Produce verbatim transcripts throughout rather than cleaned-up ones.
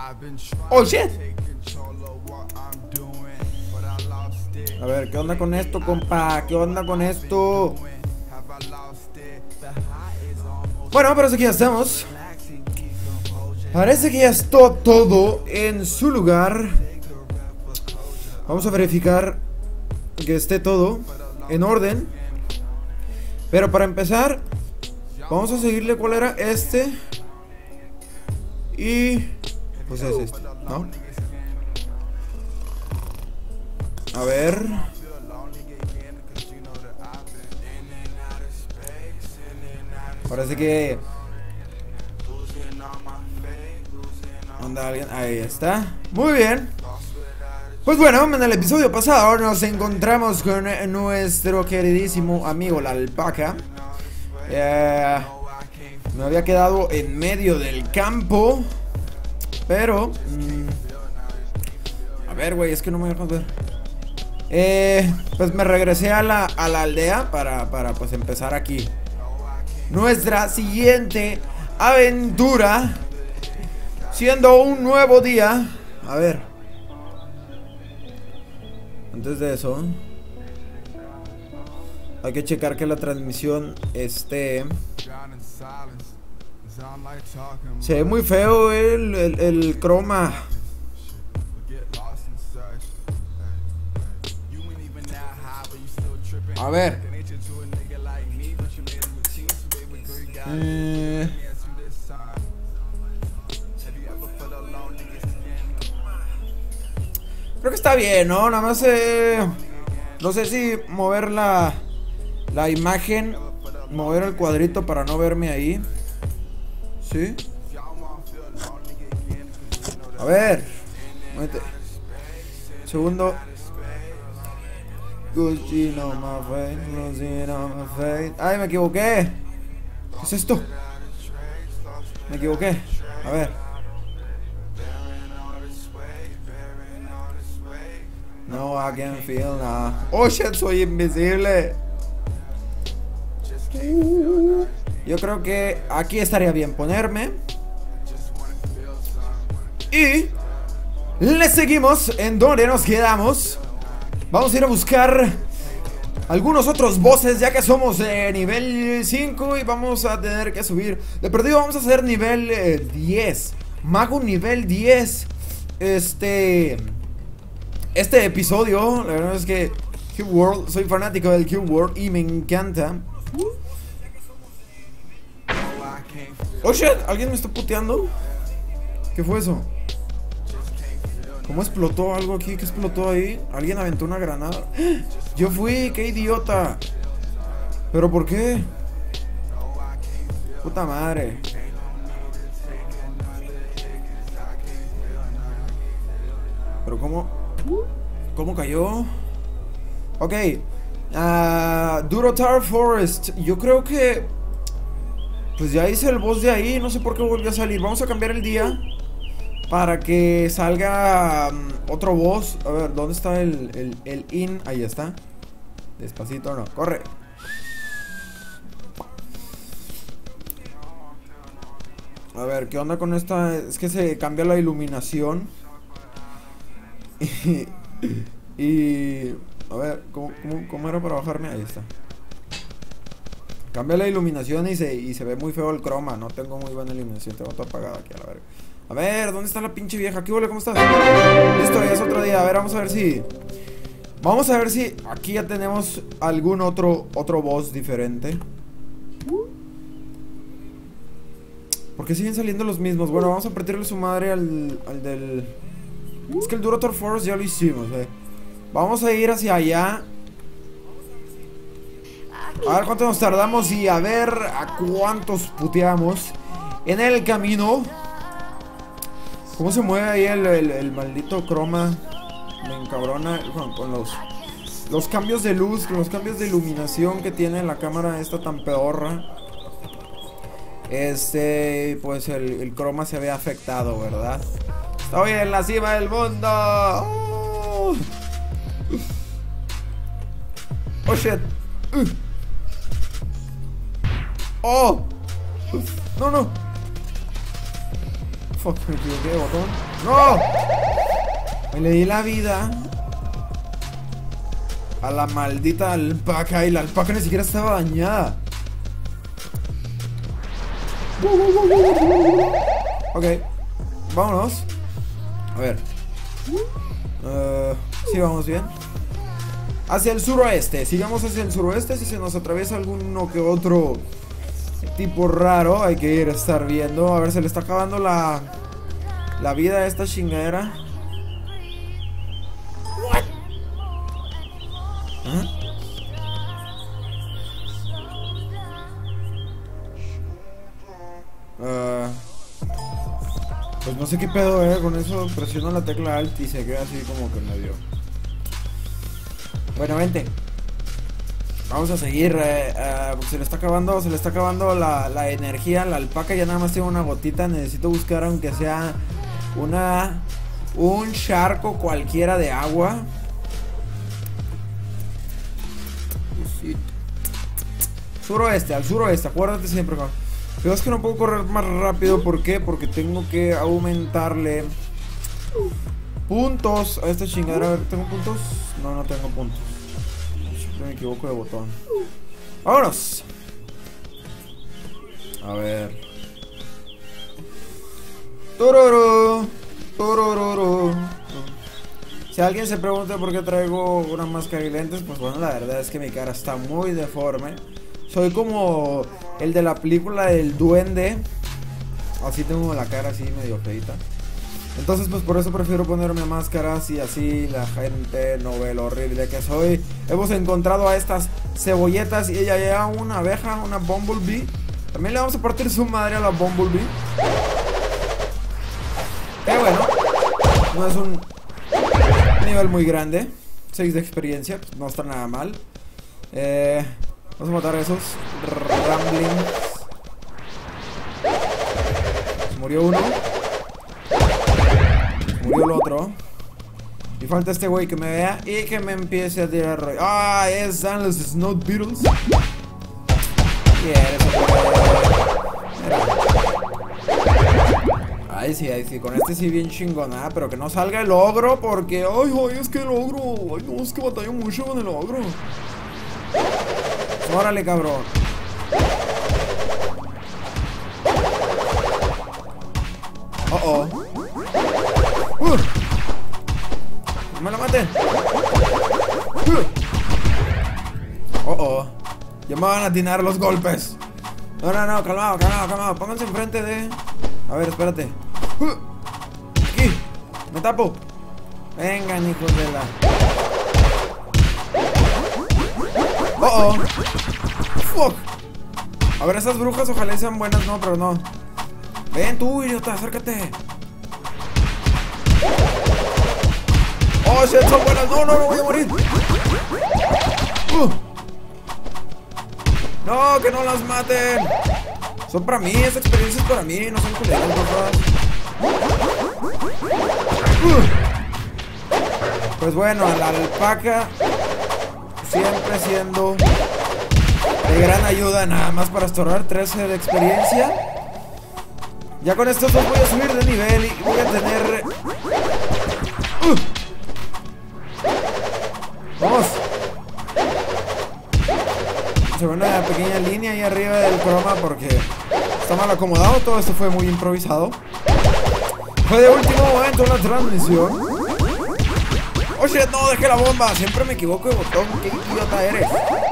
Oh shit. A ver, ¿qué onda con esto, compa? ¿Qué onda con esto? Bueno, parece que ya estamos. Parece que ya está todo en su lugar. Vamos a verificar que esté todo en orden. Pero para empezar, vamos a seguirle cuál era este. Y pues es este, ¿no? A ver. Parece que anda alguien. Ahí está. Muy bien. Pues bueno, en el episodio pasado nos encontramos con nuestro queridísimo amigo la alpaca. eh, Me había quedado en medio del campo. Pero mmm, a ver, güey, es que no me dejas ver. Eh, pues me regresé a la, a la aldea para, para pues empezar aquí nuestra siguiente aventura, siendo un nuevo día. A ver, antes de eso hay que checar que la transmisión esté. Se ve muy feo el, el, el croma. A ver. Eh... Creo que está bien, ¿no? Nada más eh... no sé si mover la la imagen, mover el cuadrito para no verme ahí. ¿Sí? A ver. Muévete. Segundo. Ay, me equivoqué. ¿Qué es esto? Me equivoqué. A ver. No, I can feel now. Oh shit, soy invisible. Uh, yo creo que aquí estaría bien ponerme. Y le seguimos en donde nos quedamos. Vamos a ir a buscar algunos otros bosses, ya que somos de nivel cinco y vamos a tener que subir. De perdido vamos a hacer nivel eh, diez. Mago nivel diez. Este Este episodio, la verdad es que Cube World, soy fanático del Cube World y me encanta. Oh shit, ¿alguien me está puteando? ¿Qué fue eso? ¿Cómo explotó algo aquí? ¿Qué explotó ahí? ¿Alguien aventó una granada? Yo fui, qué idiota. ¿Pero por qué? Puta madre. ¿Pero cómo? ¿Cómo cayó? Ok. uh, Durotar Forest. Yo creo que pues ya hice el boss de ahí. No sé por qué volvió a salir. Vamos a cambiar el día para que salga um, otro boss. A ver, ¿dónde está el, el, el in? Ahí está. Despacito, no, corre. A ver, ¿qué onda con esta? Es que se cambia la iluminación. Y, y a ver, ¿cómo, cómo, ¿cómo era para bajarme? Ahí está. Cambia la iluminación y se, y se ve muy feo el croma. No tengo muy buena iluminación. Tengo todo apagado aquí a la verga. A ver, ¿dónde está la pinche vieja? ¿Qué huele? ¿Cómo estás? Listo, ya es otro día. A ver, vamos a ver si Vamos a ver si aquí ya tenemos algún otro Otro boss diferente. ¿Por qué siguen saliendo los mismos? Bueno, vamos a partirle su madre al, al del... Es que el Durotar Force ya lo hicimos, eh. Vamos a ir hacia allá. A ver cuánto nos tardamos y a ver a cuántos puteamos en el camino. ¿Cómo se mueve ahí el, el, el maldito croma? Me encabrona con, con los Los cambios de luz, con los cambios de iluminación que tiene la cámara esta tan pedorra. Este, pues el, el croma se ve afectado, ¿verdad? Estoy en la cima del mundo. Oh, oh shit. Oh, no, no. Fuck, me equivoqué de botón. ¡No! Me le di la vida a la maldita alpaca. Y la alpaca ni siquiera estaba dañada. Ok, vámonos. A ver. Uh, sí, vamos bien. Hacia el suroeste. Sigamos hacia el suroeste. Si se nos atraviesa alguno que otro tipo raro, hay que ir a estar viendo. A ver, se le está acabando la La vida a esta chingadera. What? ¿Ah? Uh, pues no sé qué pedo, eh. Con eso presiono la tecla Alt y se queda así como que medio. Bueno, vente. Vamos a seguir. Eh, eh, se le está acabando. Se le está acabando la, la energía. La alpaca ya nada más tiene una gotita. Necesito buscar aunque sea una un charco cualquiera de agua. Suroeste, al suroeste. Acuérdate siempre, cabrón. Pero es que no puedo correr más rápido. ¿Por qué? Porque tengo que aumentarle puntos a esta chingadera. A ver, ¿tengo puntos? No, no tengo puntos. Me equivoco de botón. ¡Vámonos! A ver. Tororo, tororo. Si alguien se pregunta por qué traigo una máscara y lentes, pues bueno, la verdad es que mi cara está muy deforme. Soy como el de la película del duende. Así tengo la cara así medio feita. Entonces pues por eso prefiero ponerme máscaras y así la gente no ve lo horrible que soy. Hemos encontrado a estas cebolletas y ella lleva una abeja, una bumblebee. También le vamos a partir su madre a la bumblebee. Que bueno, no es un nivel muy grande. seis de experiencia, pues no está nada mal. Eh... Vamos a matar a esos ramblings. Murió uno. Murió el otro. Y falta este güey que me vea y que me empiece a tirar rollo. Ah, están los Snow Beetles. ¿Quieres Ay, sí, ay, sí. Con este sí bien chingona. Pero que no salga el ogro porque... Ay, ay, es que el ogro. Ay, no, es que batallo mucho con el ogro. Órale, cabrón. Oh, oh. Uh. No me la maten. Uh. Oh, oh. Ya me van a atinar los golpes. No, no, no, calmado, calmado, calmado. Pónganse enfrente de... A ver, espérate. Uh. Aquí. Me tapo. Vengan, hijos de la... Oh, oh. Fuck. A ver, esas brujas ojalá sean buenas, no, pero no. Ven tú, idiota, acércate. Oh, shit, son buenas. No, no, no voy a morir. Uh. No, que no las maten. Son para mí, esa experiencia es para mí. No son culeras, uh. Pues bueno, a la alpaca siempre siendo de gran ayuda, nada más para estorbar trece de experiencia. Ya con estos dos voy a subir de nivel y voy a tener... Uh. Vamos. Se ve una pequeña línea ahí arriba del croma porque está mal acomodado. Todo esto fue muy improvisado. Fue de último momento la transmisión. Oh shit, no, dejé la bomba. Siempre me equivoco de botón. Qué idiota eres.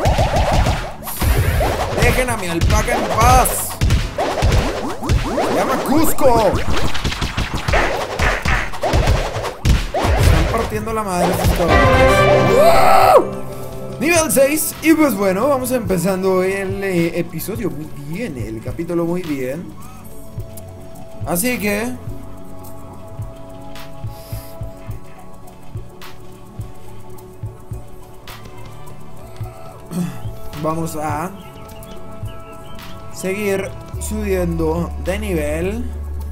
Dejen a mi alpaca en paz. Se llama Cusco. Están partiendo la madre. Nivel seis. Y pues bueno, vamos empezando el eh, episodio muy bien. El capítulo muy bien. Así que... vamos a seguir subiendo de nivel.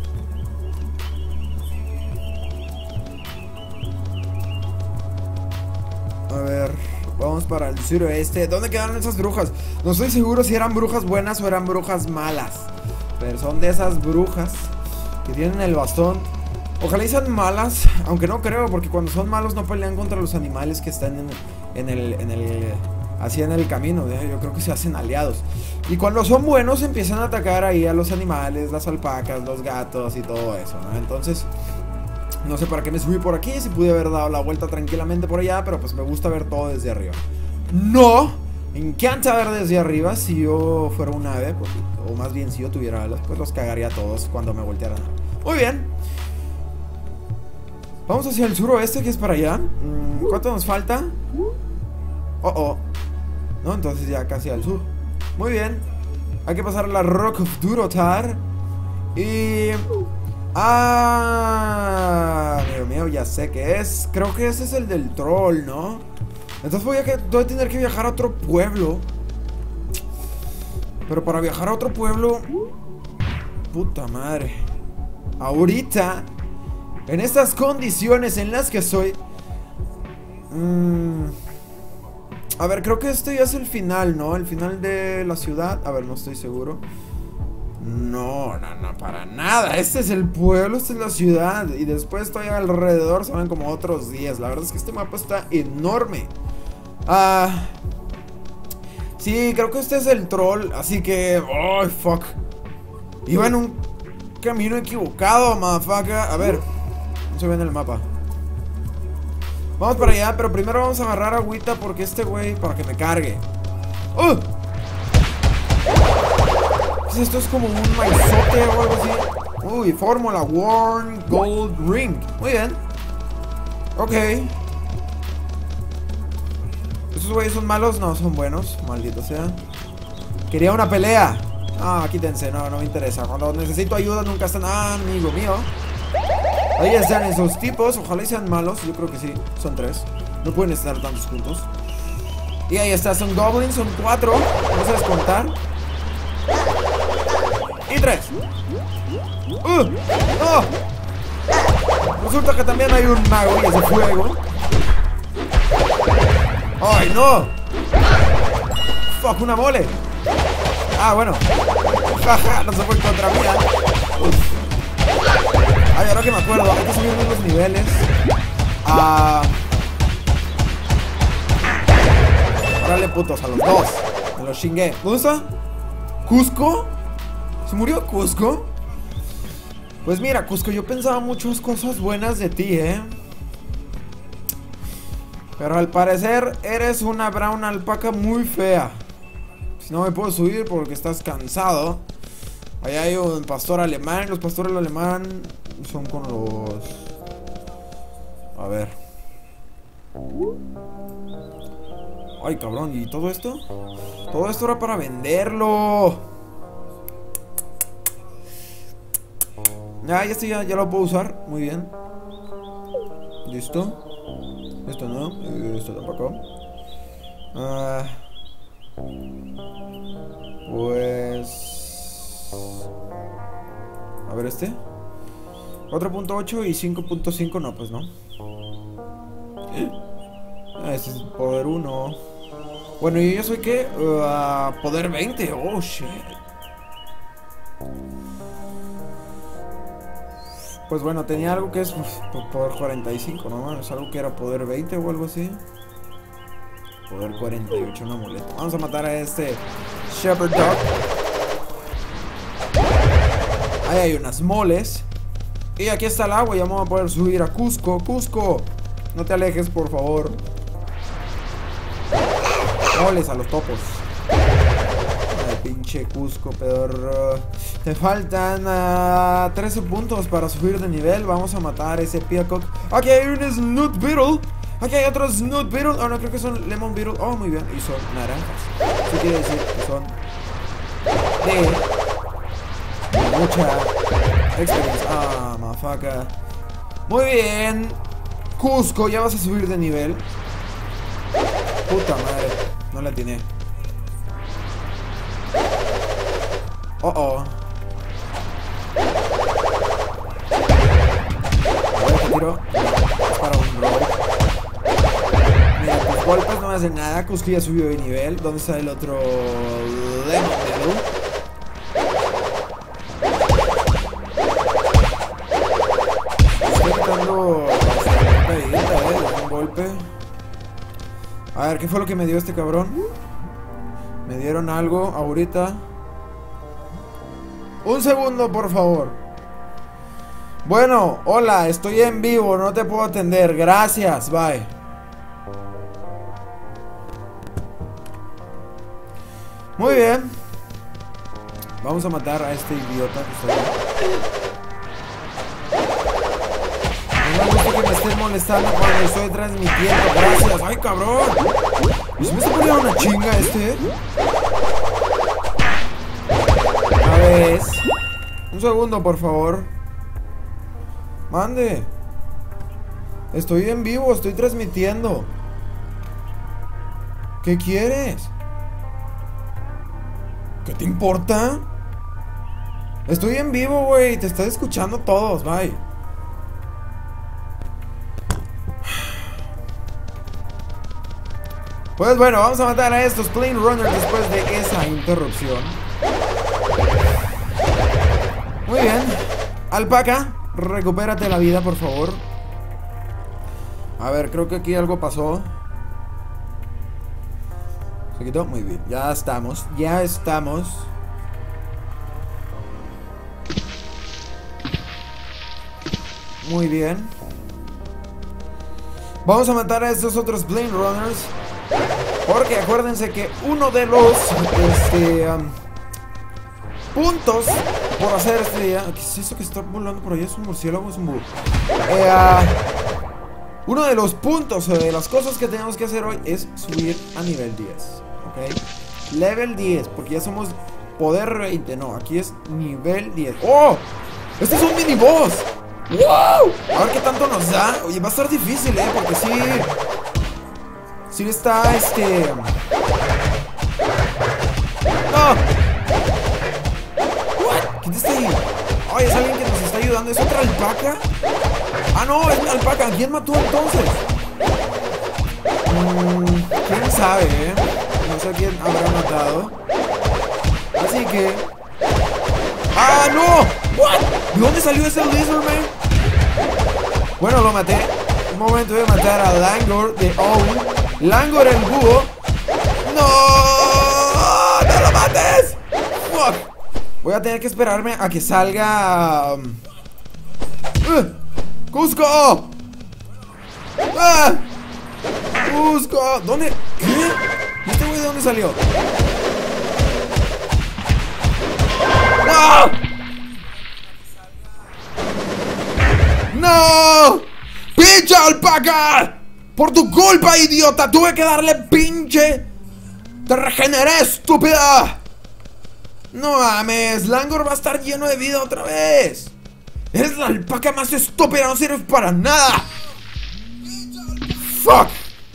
A ver, vamos para el suroeste. ¿Dónde quedaron esas brujas? No estoy seguro si eran brujas buenas o eran brujas malas, pero son de esas brujas que tienen el bastón. Ojalá y sean malas, aunque no creo, porque cuando son malos no pelean contra los animales que están en, en el... En el así en el camino, ¿eh? Yo creo que se hacen aliados. Y cuando son buenos empiezan a atacar ahí a los animales, las alpacas, los gatos y todo eso, ¿no? Entonces, no sé para qué me subí por aquí, si pude haber dado la vuelta tranquilamente por allá, pero pues me gusta ver todo desde arriba. No, me encanta ver desde arriba. Si yo fuera un ave, pues, o más bien si yo tuviera alas, pues los cagaría a todos cuando me voltearan. Muy bien. Vamos hacia el suroeste, que es para allá. ¿Cuánto nos falta? Oh, oh. No, entonces ya casi al sur. Muy bien. Hay que pasar la Rock of Durotar. Y... Ah, Dios mío, ya sé que es. Creo que ese es el del troll, ¿no? Entonces voy a, que, voy a tener que viajar a otro pueblo. Pero para viajar a otro pueblo... Puta madre. Ahorita, en estas condiciones en las que soy... Mmm... A ver, creo que este ya es el final, ¿no? El final de la ciudad. A ver, no estoy seguro. No, no, no, para nada. Este es el pueblo, esta es la ciudad. Y después estoy alrededor, saben, como otros días. La verdad es que este mapa está enorme. Ah... Sí, creo que este es el troll. Así que... Oh, fuck. Iba en un camino equivocado, motherfucker. A ver, no se ve en el mapa. Vamos para allá, pero primero vamos a agarrar agüita porque este güey, para que me cargue. ¡Uh! Pues esto es como un maizote o algo así. Uy, Fórmula Worn Gold Ring. Muy bien. Ok. ¿Estos güeyes son malos? No, son buenos. Maldito sea. Quería una pelea. Ah, quítense, no, no me interesa. Cuando necesito ayuda nunca están. Ah, amigo mío. Ahí están esos tipos, ojalá y sean malos. Yo creo que sí, son tres. No pueden estar tantos juntos. Y ahí está, son goblins, son cuatro. Vamos a descontar. Y tres. ¡Uh! ¡No! Resulta que también hay un mago y es de fuego. ¡Ay, no! ¡Fuck, una mole! Ah, bueno. Jaja, no se fue en contra mía. Uf. Ay, ahora que me acuerdo, hay que subir los niveles. Ah. Órale, putos, a los dos. Me los chingué. ¿Dónde está? ¿Cusco? ¿Se murió Cusco? Pues mira, Cusco, yo pensaba muchas cosas buenas de ti, ¿eh? Pero al parecer eres una brown alpaca muy fea. Si no me puedo subir porque estás cansado. Allá hay un pastor alemán. Los pastores alemán son con los... A ver. Ay, cabrón, ¿y todo esto? Todo esto era para venderlo. Ya, ya estoy, ya, ya lo puedo usar. Muy bien. Listo. Esto no, esto tampoco. Ah, pues... A ver este. cuatro punto ocho y cinco punto cinco, no, pues no. Ah, este es poder uno. Bueno, ¿y yo soy qué? Uh, poder veinte, oh shit. Pues bueno, tenía algo que es uf, poder cuarenta y cinco, ¿no? Es algo que era poder veinte o algo así. Poder cuarenta y ocho, una muleta. Vamos a matar a este Shepherd Dog. Ahí hay unas moles. Y aquí está el agua, ya vamos a poder subir a Cusco. Cusco, no te alejes, por favor. Moles a los topos. Ay, pinche Cusco, pedorro. Te faltan uh, trece puntos para subir de nivel. Vamos a matar a ese peacock. Aquí hay un Snoot Beetle. Aquí hay otro Snoot Beetle. Oh, no, creo que son Lemon Beetle. Oh, muy bien. Y son naranjas. Eso quiere decir que son de mucha experiencia. Ah, mafaca. Muy bien. Cusco, ya vas a subir de nivel. Puta madre. No la atiné. Oh, oh. Tiro. Es para un roll. Mira, tus golpes no me hacen nada. Cusco ya subió de nivel. ¿Dónde está el otro Lemon Beetle? A ver, ¿qué fue lo que me dio este cabrón? Me dieron algo ahorita. Un segundo, por favor. Bueno, hola, estoy en vivo, no te puedo atender. Gracias, bye. Muy bien. Vamos a matar a este idiota que está ahí. No me gusta que me estén molestando cuando estoy transmitiendo. Gracias. Ay, cabrón. ¿Y si me está poniendo una chinga este? A ver. Un segundo, por favor. Mande. Estoy en vivo, estoy transmitiendo. ¿Qué quieres? ¿Qué te importa? Estoy en vivo, güey. Te estás escuchando todos, bye. Pues bueno, vamos a matar a estos Plane Runners después de esa interrupción. Muy bien. Alpaca, recupérate la vida, por favor. A ver, creo que aquí algo pasó. ¿Se quitó? Muy bien, ya estamos. Ya estamos. Muy bien. Vamos a matar a estos otros Plane Runners. Porque acuérdense que uno de los este, um, puntos por hacer este día. ¿Qué es eso que está volando por ahí? ¿Es un murciélago o es un búho? Eh, uh, uno de los puntos o de las cosas que tenemos que hacer hoy es subir a nivel diez. ¿Ok? Level diez, porque ya somos poder veinte. No, aquí es nivel diez. ¡Oh! ¡Este es un mini boss! ¡Wow! A ver qué tanto nos da. Oye, va a estar difícil, ¿eh? Porque sí... Sí está, este... ¡No! ¿What? ¿Quién está ahí? Ay, es alguien que nos está ayudando. ¿Es otra alpaca? Ah, no, es una alpaca. ¿Quién mató entonces? Mm, ¿Quién sabe, eh? No sé quién habrá matado. Así que... ¡Ah, no! ¿What? ¿De dónde salió ese Lizardman? Bueno, lo maté. Un momento de matar a Langor de Owl. Langor el búho. ¡No! ¡No lo mates! ¡Fuck! Voy a tener que esperarme a que salga... Um... ¡Uh! ¡Cusco! ¡Ah! ¡Cusco! ¿Dónde? ¿Qué? ¿Este güey de dónde salió? ¡No! ¡No! ¡Pinche alpaca! ¡Por tu culpa, idiota! ¡Tuve que darle pinche! ¡Te regeneré, estúpida! No mames, Langor va a estar lleno de vida otra vez. Eres la alpaca más estúpida, no sirves para nada. ¡Fuck!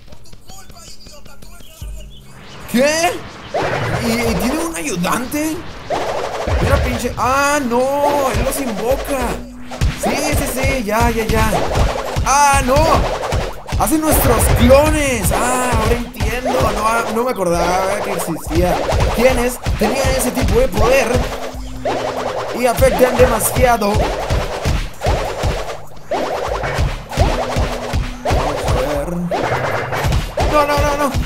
¿Qué? ¿Y, y tiene un ayudante? Mira, pinche... ¡Ah, no! Él los invoca. Sí, sí, sí, ya, ya, ya. ¡Ah, no! ¡Hacen nuestros clones! ¡Ah, ahora entiendo! No, no me acordaba que existía. ¿Quiénes tenían ese tipo de poder? Y afectan demasiado. Vamos a ver. ¡No, no, no, no!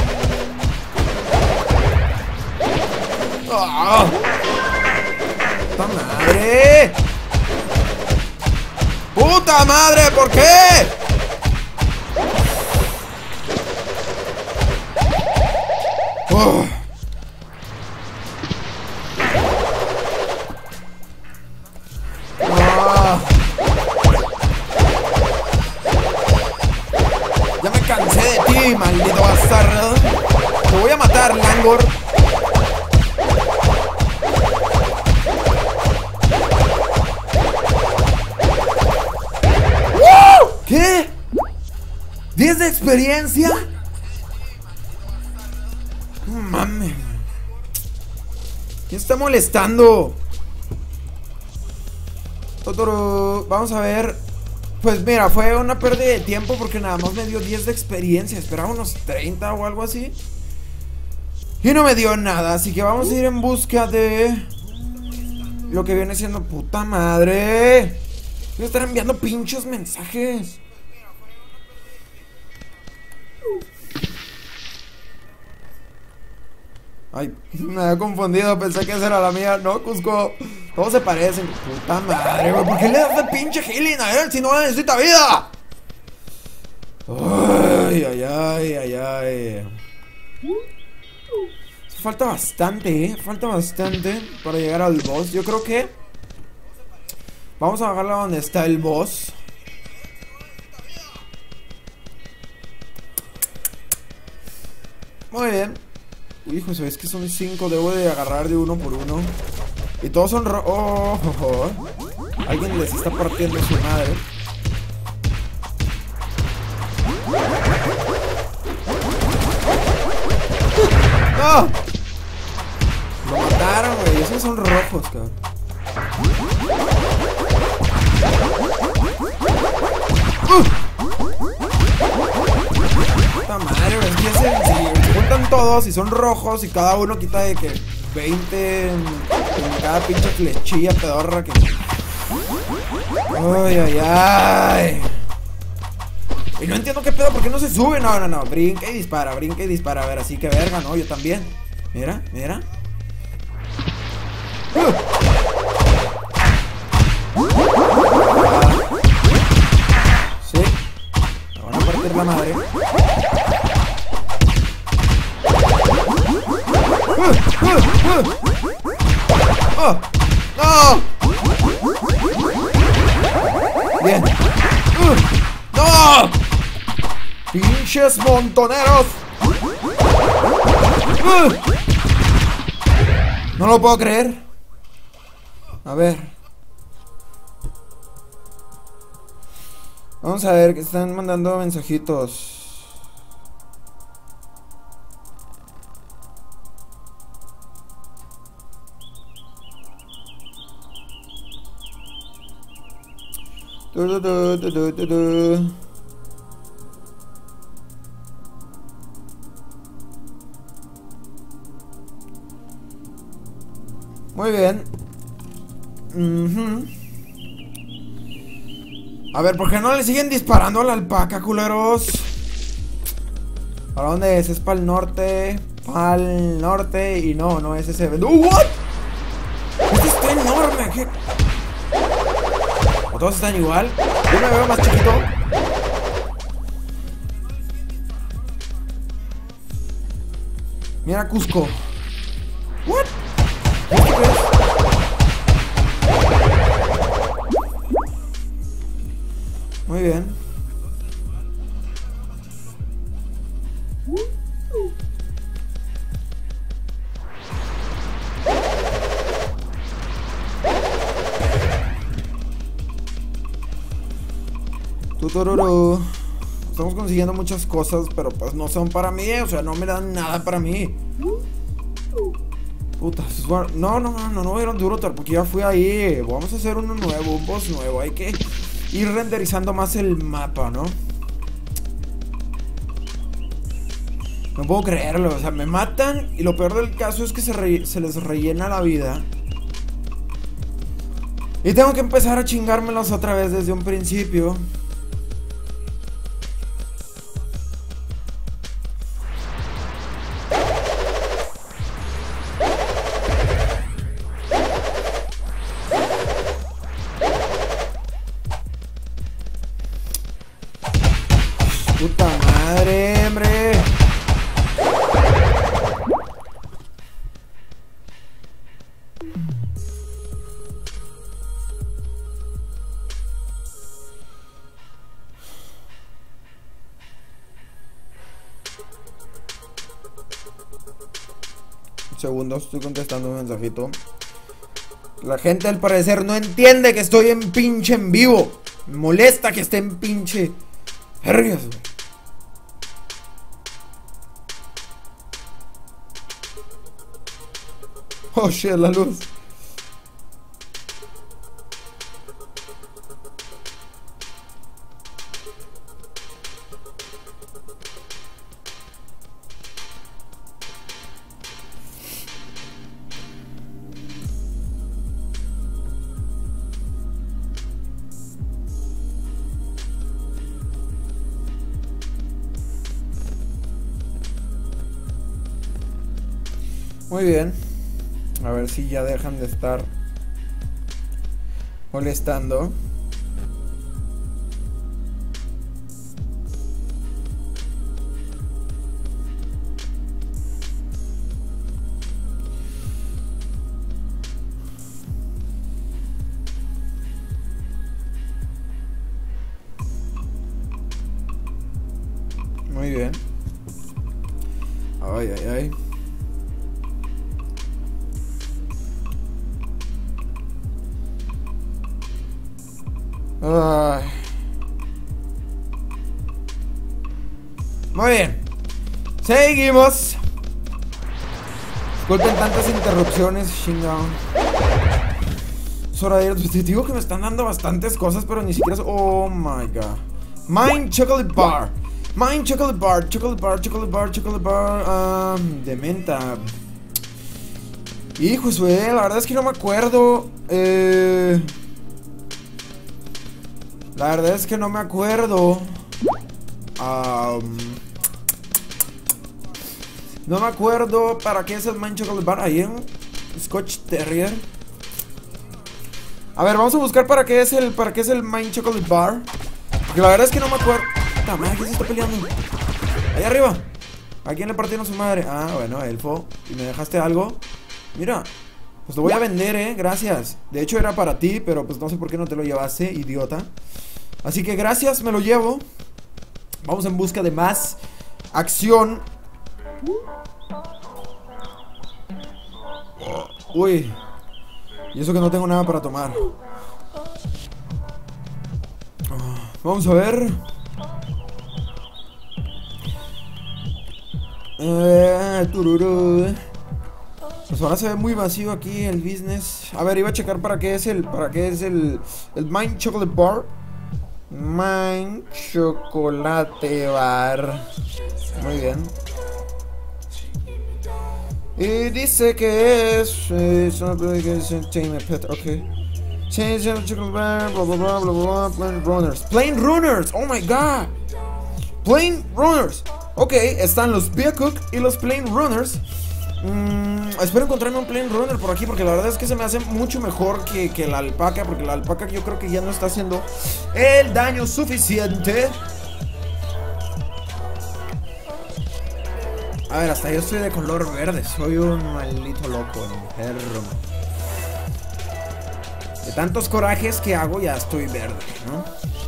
¡Ah! ¡Puta madre! ¡Puta madre! ¿Por qué? Oh. Ah. Ya me cansé de ti, maldito bastardo. Te voy a matar, Langor. ¿Qué? ¿diez de experiencia? No mames. ¿Quién está molestando? Totoro. Vamos a ver. Pues mira, fue una pérdida de tiempo porque nada más me dio diez de experiencia. Esperaba unos treinta o algo así. Y no me dio nada. Así que vamos a ir en busca de lo que viene siendo... ¡Puta madre! Voy a estar enviando pinchos mensajes. Ay, me había confundido, pensé que esa era la mía. No, Cusco, todos se parecen. Puta madre, güey, ¿por qué le das de pinche healing a él si no necesita vida? Ay, ay, ay, ay, ay. Falta bastante, eh, falta bastante para llegar al boss. Yo creo que vamos a bajarla donde está el boss. Muy bien. Hijo, ¿sabes que son cinco? Debo de agarrar de uno por uno. Y todos son ro... Oh, oh, oh. Alguien les está partiendo su madre. ¡No! Lo mataron, güey. Esos son rojos, cabrón. ¡Uh! Puta madre, güey. Es que se, se, se juntan todos y son rojos y cada uno quita de que veinte en, en cada pinche flechilla pedorra que... Ay, ay, ay. Y no entiendo qué pedo, ¿por qué no se sube? No, no, no, brinca y dispara, brinca y dispara. A ver, así que verga, ¿no? Yo también. Mira, mira. ¡Uh! Sí. Me van a partir la madre. ¡Uh! ¡Uh! ¡Uh! ¡Oh! ¡No! Bien. ¡Uh! ¡No! ¡Pinches montoneros! ¡Uh! No lo puedo creer. A ver. Vamos a ver que están mandando mensajitos. Du, du, du, du, du, du, du. Muy bien. Uh-huh. A ver, ¿por qué no le siguen disparando a la alpaca, culeros? ¿Para dónde es? Es para el norte. Para el norte. Y no, no es ese. ¡Uh, what! Este está enorme. ¿Qué? ¿O todos están igual? Yo me veo más chiquito. Mira Cusco. ¿What? Muy bien. Tutururu. Estamos consiguiendo muchas cosas, pero pues no son para mí, o sea, no me dan nada para mí. Puta, no, no, no, no, no vieron duro, porque ya fui ahí. Vamos a hacer uno nuevo, un boss nuevo. Hay que ir renderizando más el mapa, ¿no? No puedo creerlo, o sea, me matan y lo peor del caso es que se, re se les rellena la vida. Y tengo que empezar a chingármelos otra vez desde un principio. Puta madre, hombre. Un segundo, estoy contestando un mensajito. La gente al parecer no entiende que estoy en pinche en vivo. Me molesta que esté en pinche vergas, güey. Oh shit, la luz. Muy bien. A ver si ya dejan de estar molestando. Muy bien. Ay, ay, ay. Ay. Muy bien. Seguimos. Disculpen tantas interrupciones, chingón. Es hora de ir. Te digo que me están dando bastantes cosas, pero ni siquiera... Oh my god. Mine Chocolate Bar. Mine Chocolate Bar, Chocolate Bar, Chocolate Bar, Chocolate Bar um, de menta. Hijo, eh, la verdad es que no me acuerdo. Eh... La verdad es que no me acuerdo. Um... No me acuerdo para qué es el Mine Chocolate Bar. Ahí en Scotch Terrier. A ver, vamos a buscar para qué es el para qué es el Mine Chocolate Bar. Porque la verdad es que no me acuerdo. Puta madre, ¿quién se está peleando? Ahí arriba. ¿A quién le partieron su madre? Ah, bueno, elfo. ¿Y me dejaste algo? Mira. Pues lo voy a vender, eh, gracias. De hecho era para ti, pero pues no sé por qué no te lo llevaste, idiota. Así que gracias, me lo llevo. Vamos en busca de más acción. Uy. Y eso que no tengo nada para tomar. Vamos a ver. Eh, tururú. Pues ahora se ve muy vacío aquí el business. A ver, iba a checar para qué es el Para qué es el El Mine Chocolate Bar. Mine Chocolate Bar. Muy bien. Y dice que es eh, pet, ok. Chocolate Bar, bla bla bla bla bla. Plane Runners. Plane Runners, oh my god. Plane Runners. Ok, están los Beer Cook y los Plane Runners. Mm, espero encontrarme un Plane Runner por aquí, porque la verdad es que se me hace mucho mejor que, que la alpaca. Porque la alpaca yo creo que ya no está haciendo el daño suficiente. A ver, hasta yo estoy de color verde. Soy un maldito loco, enfermo. De tantos corajes que hago ya estoy verde, ¿no?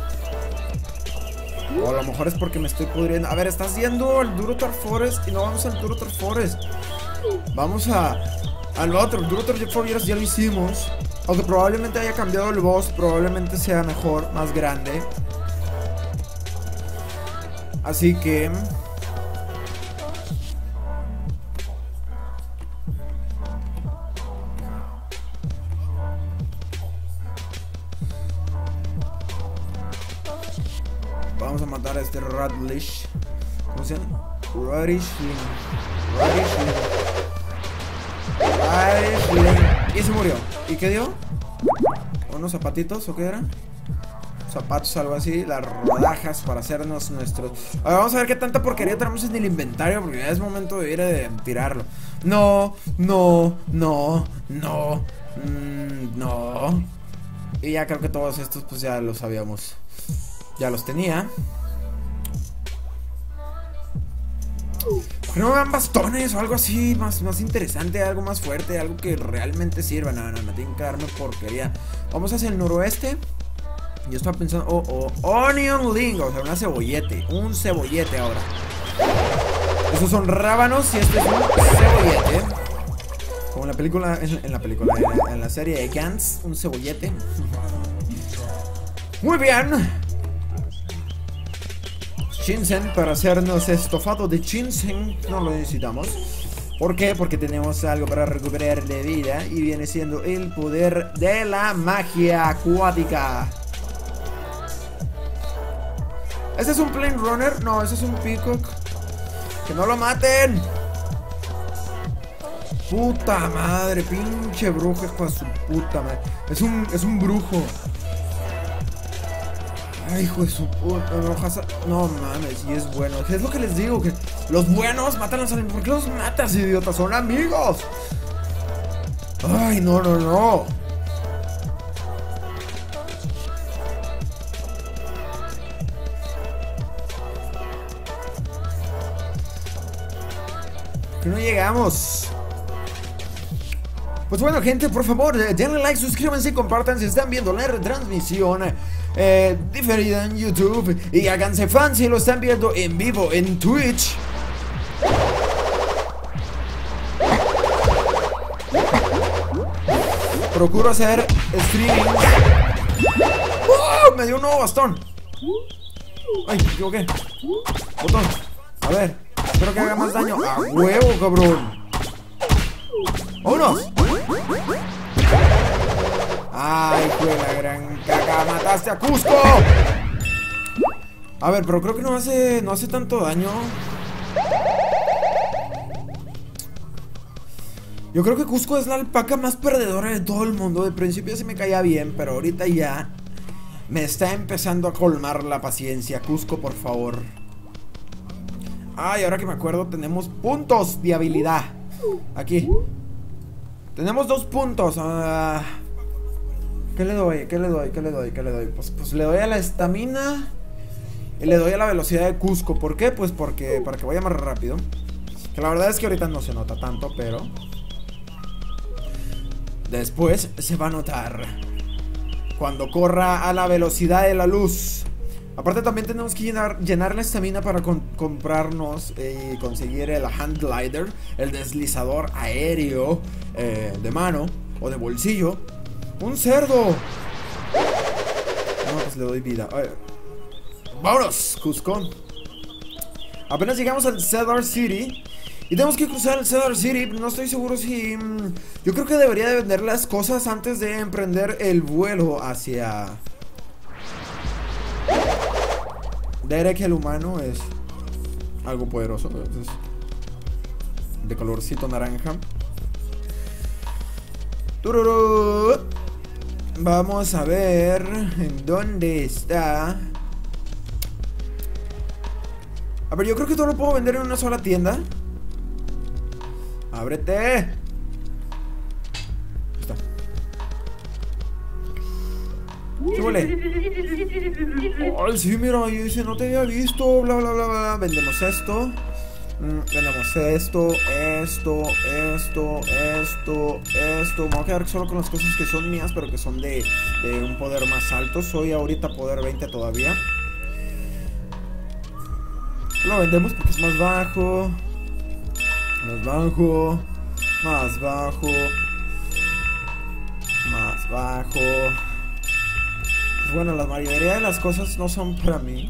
O a lo mejor es porque me estoy pudriendo. A ver, estás yendo al Durotar Forest y no vamos al Durotar Forest. Vamos a al otro, el Durotar Forest ya lo hicimos. Aunque probablemente haya cambiado el boss, probablemente sea mejor, más grande. Así que vamos a matar a este Radlish. ¿Cómo se llama? Radishling. Radishling. Radishling. Y se murió. ¿Y qué dio? ¿Unos zapatitos o qué era? Zapatos, algo así. Las rodajas para hacernos nuestros. A ver, vamos a ver qué tanta porquería tenemos en el inventario, porque ya es momento de ir a tirarlo. No, no, no, no, mmm, no. Y ya creo que todos estos pues ya los habíamos. Ya los tenía. ¿Por qué no me dan bastones o algo así más, más interesante, algo más fuerte, algo que realmente sirva? No, no, no, tienen que darme porquería. Vamos hacia el noroeste. Yo estaba pensando, oh, oh, onion ling, o sea, una cebollete, un cebollete ahora. Esos son rábanos y este es un cebollete. Como en la película, en, en la película, en, en la serie de Gantz, un cebollete. Muy bien. Ginseng para hacernos estofado de ginseng. No lo necesitamos. ¿Por qué? Porque tenemos algo para recuperar de vida. Y viene siendo el poder de la magia acuática. ¿Este es un Plane Runner? No, ese es un Peacock. ¡Que no lo maten! Puta madre, pinche brujo con su puta madre. Es un, es un brujo. Ay, hijo de su puta, no, Hazard. No mames, y es bueno. Es lo que les digo, que los buenos matan a los enemigos. ¿Por qué los matas, idiota? Son amigos. Ay, no, no, no. Que no llegamos. Pues bueno, gente, por favor, denle like, suscríbanse y compartan si están viendo la retransmisión eh, diferida en YouTube. Y háganse fans si lo están viendo en vivo en Twitch. Procuro hacer streaming. ¡Oh! Me dio un nuevo bastón. Ay, me equivoqué. Botón. A ver, espero que haga más daño. ¡A huevo, cabrón! ¡Vámonos! ¡Ay, fue la gran caca! ¡Mataste a Cusco! A ver, pero creo que no hace, no hace tanto daño. Yo creo que Cusco es la alpaca más perdedora de todo el mundo. De principio sí me caía bien, pero ahorita ya me está empezando a colmar la paciencia. Cusco, por favor. Ay, ahora que me acuerdo, tenemos puntos de habilidad. Aquí tenemos dos puntos. uh, ¿Qué le doy? ¿Qué le doy? ¿Qué le doy? ¿Qué le doy? Pues, pues le doy a la estamina y le doy a la velocidad de Cusco. ¿Por qué? Pues porque para que vaya más rápido. Que la verdad es que ahorita no se nota tanto, pero después se va a notar cuando corra a la velocidad de la luz. Aparte también tenemos que llenar, llenar la estamina para con, comprarnos eh, y conseguir el hand glider, el deslizador aéreo eh, de mano o de bolsillo. ¡Un cerdo! No, pues le doy vida. A ver. ¡Vámonos, Cusco! Apenas llegamos al Cedar City y tenemos que cruzar el Cedar City. No estoy seguro si... Mmm, yo creo que debería de vender las cosas antes de emprender el vuelo hacia... Derek el humano es algo poderoso. Es de colorcito naranja. ¡Tururú! Vamos a ver en dónde está. A ver, yo creo que todo lo puedo vender en una sola tienda. ¡Ábrete! Está. ¿Qué huele? Ay, sí, mira, y dice, no te había visto, bla, bla, bla, bla. Vendemos esto. Mm, vendemos esto, esto, esto, esto, esto. Me voy a quedar solo con las cosas que son mías, pero que son de, de un poder más alto. Soy ahorita poder veinte todavía. Lo vendemos porque es más bajo. Más bajo. Más bajo. Más bajo. Pues bueno, la mayoría de las cosas no son para mí.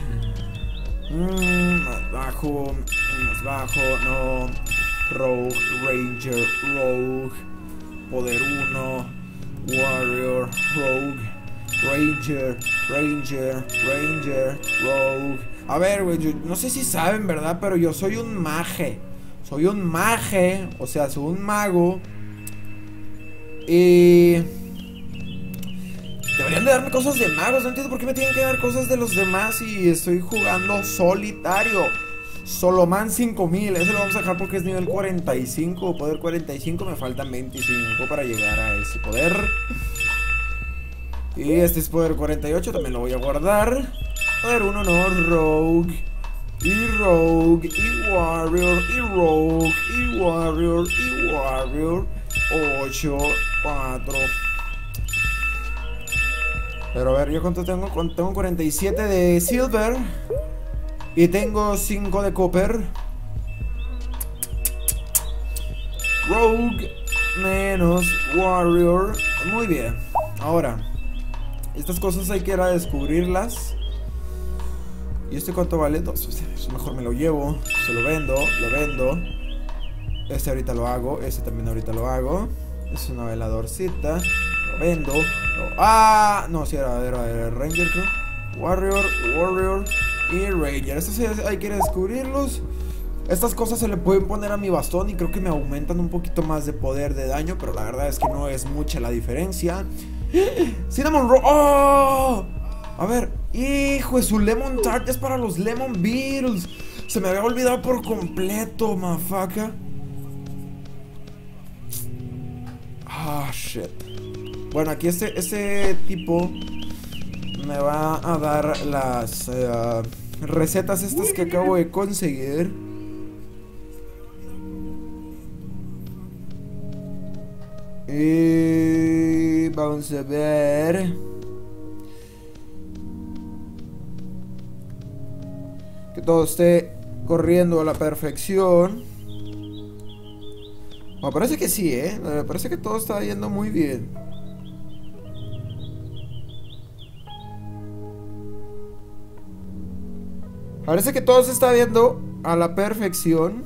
Mm, más bajo. Más bajo. No. Rogue. Ranger. Rogue. Poder uno. Warrior. Rogue. Ranger. Ranger. Ranger. Rogue. A ver, güey, yo no sé si saben, ¿verdad? Pero yo soy un mage. Soy un mage. O sea, soy un mago. Y... deberían de darme cosas de magos. No entiendo por qué me tienen que dar cosas de los demás y estoy jugando solitario. Soloman cinco mil. Ese lo vamos a dejar porque es nivel cuarenta y cinco. Poder cuarenta y cinco. Me faltan veinticinco para llegar a ese poder. Y este es poder cuarenta y ocho. También lo voy a guardar. Poder uno no. Rogue. Y Rogue. Y Warrior. Y Rogue. Y Warrior. Y Warrior. ocho. cuatro. Pero a ver, ¿yo cuánto tengo? Tengo cuarenta y siete de Silver. Y tengo cinco de Copper. Rogue menos Warrior. Muy bien. Ahora, estas cosas hay que ir a descubrirlas. ¿Y este cuánto vale? Dos. Eso mejor me lo llevo. Se lo vendo, lo vendo. Este ahorita lo hago. Este también ahorita lo hago. Es una veladorcita. Lo vendo. Lo... ¡Ah! No, sí, era, era, era Ranger, creo. Warrior, Warrior y Ranger. Estos hay que descubrirlos. Estas cosas se le pueden poner a mi bastón y creo que me aumentan un poquito más de poder de daño, pero la verdad es que no es mucha la diferencia. Cinnamon Roll. ¡Oh! A ver, Hijo de su Lemon Tart es para los Lemon Beetles. Se me había olvidado por completo, mafaca. Ah, shit. Bueno, aquí este, este tipo me va a dar las uh, recetas estas que acabo de conseguir. Y vamos a ver. Que todo esté corriendo a la perfección. Me parece que sí, eh. Me parece que todo está yendo muy bien. Parece que todo se está viendo a la perfección.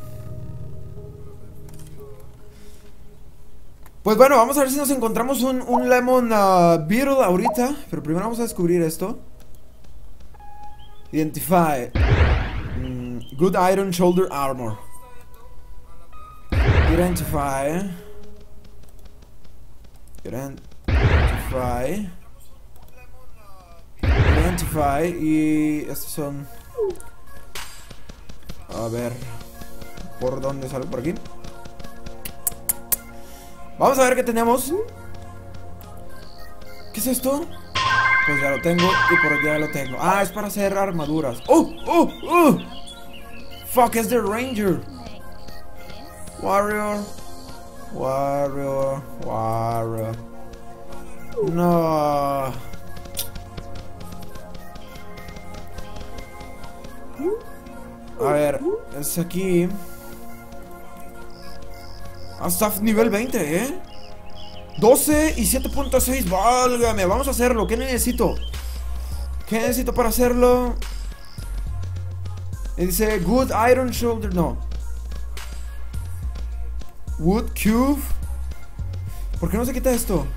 Pues bueno, vamos a ver si nos encontramos un, un Lemon uh, Beetle ahorita. Pero primero vamos a descubrir esto. Identify. Mm, good Iron Shoulder Armor. Identify. Identify. Identify. Y estos son... A ver. ¿Por dónde sale? Por aquí. Vamos a ver qué tenemos. ¿Qué es esto? Pues ya lo tengo y por aquí ya lo tengo. Ah, es para hacer armaduras. ¡Oh! ¡Oh! ¡Oh! Fuck, es de Ranger. Warrior. Warrior. Warrior. No. A ver, es aquí. Hasta nivel veinte, ¿eh? doce y siete punto seis, válgame, vamos a hacerlo. ¿Qué necesito? ¿Qué necesito para hacerlo? Y dice Good Iron Shoulder, no. Wood Cube. ¿Por qué no se quita esto?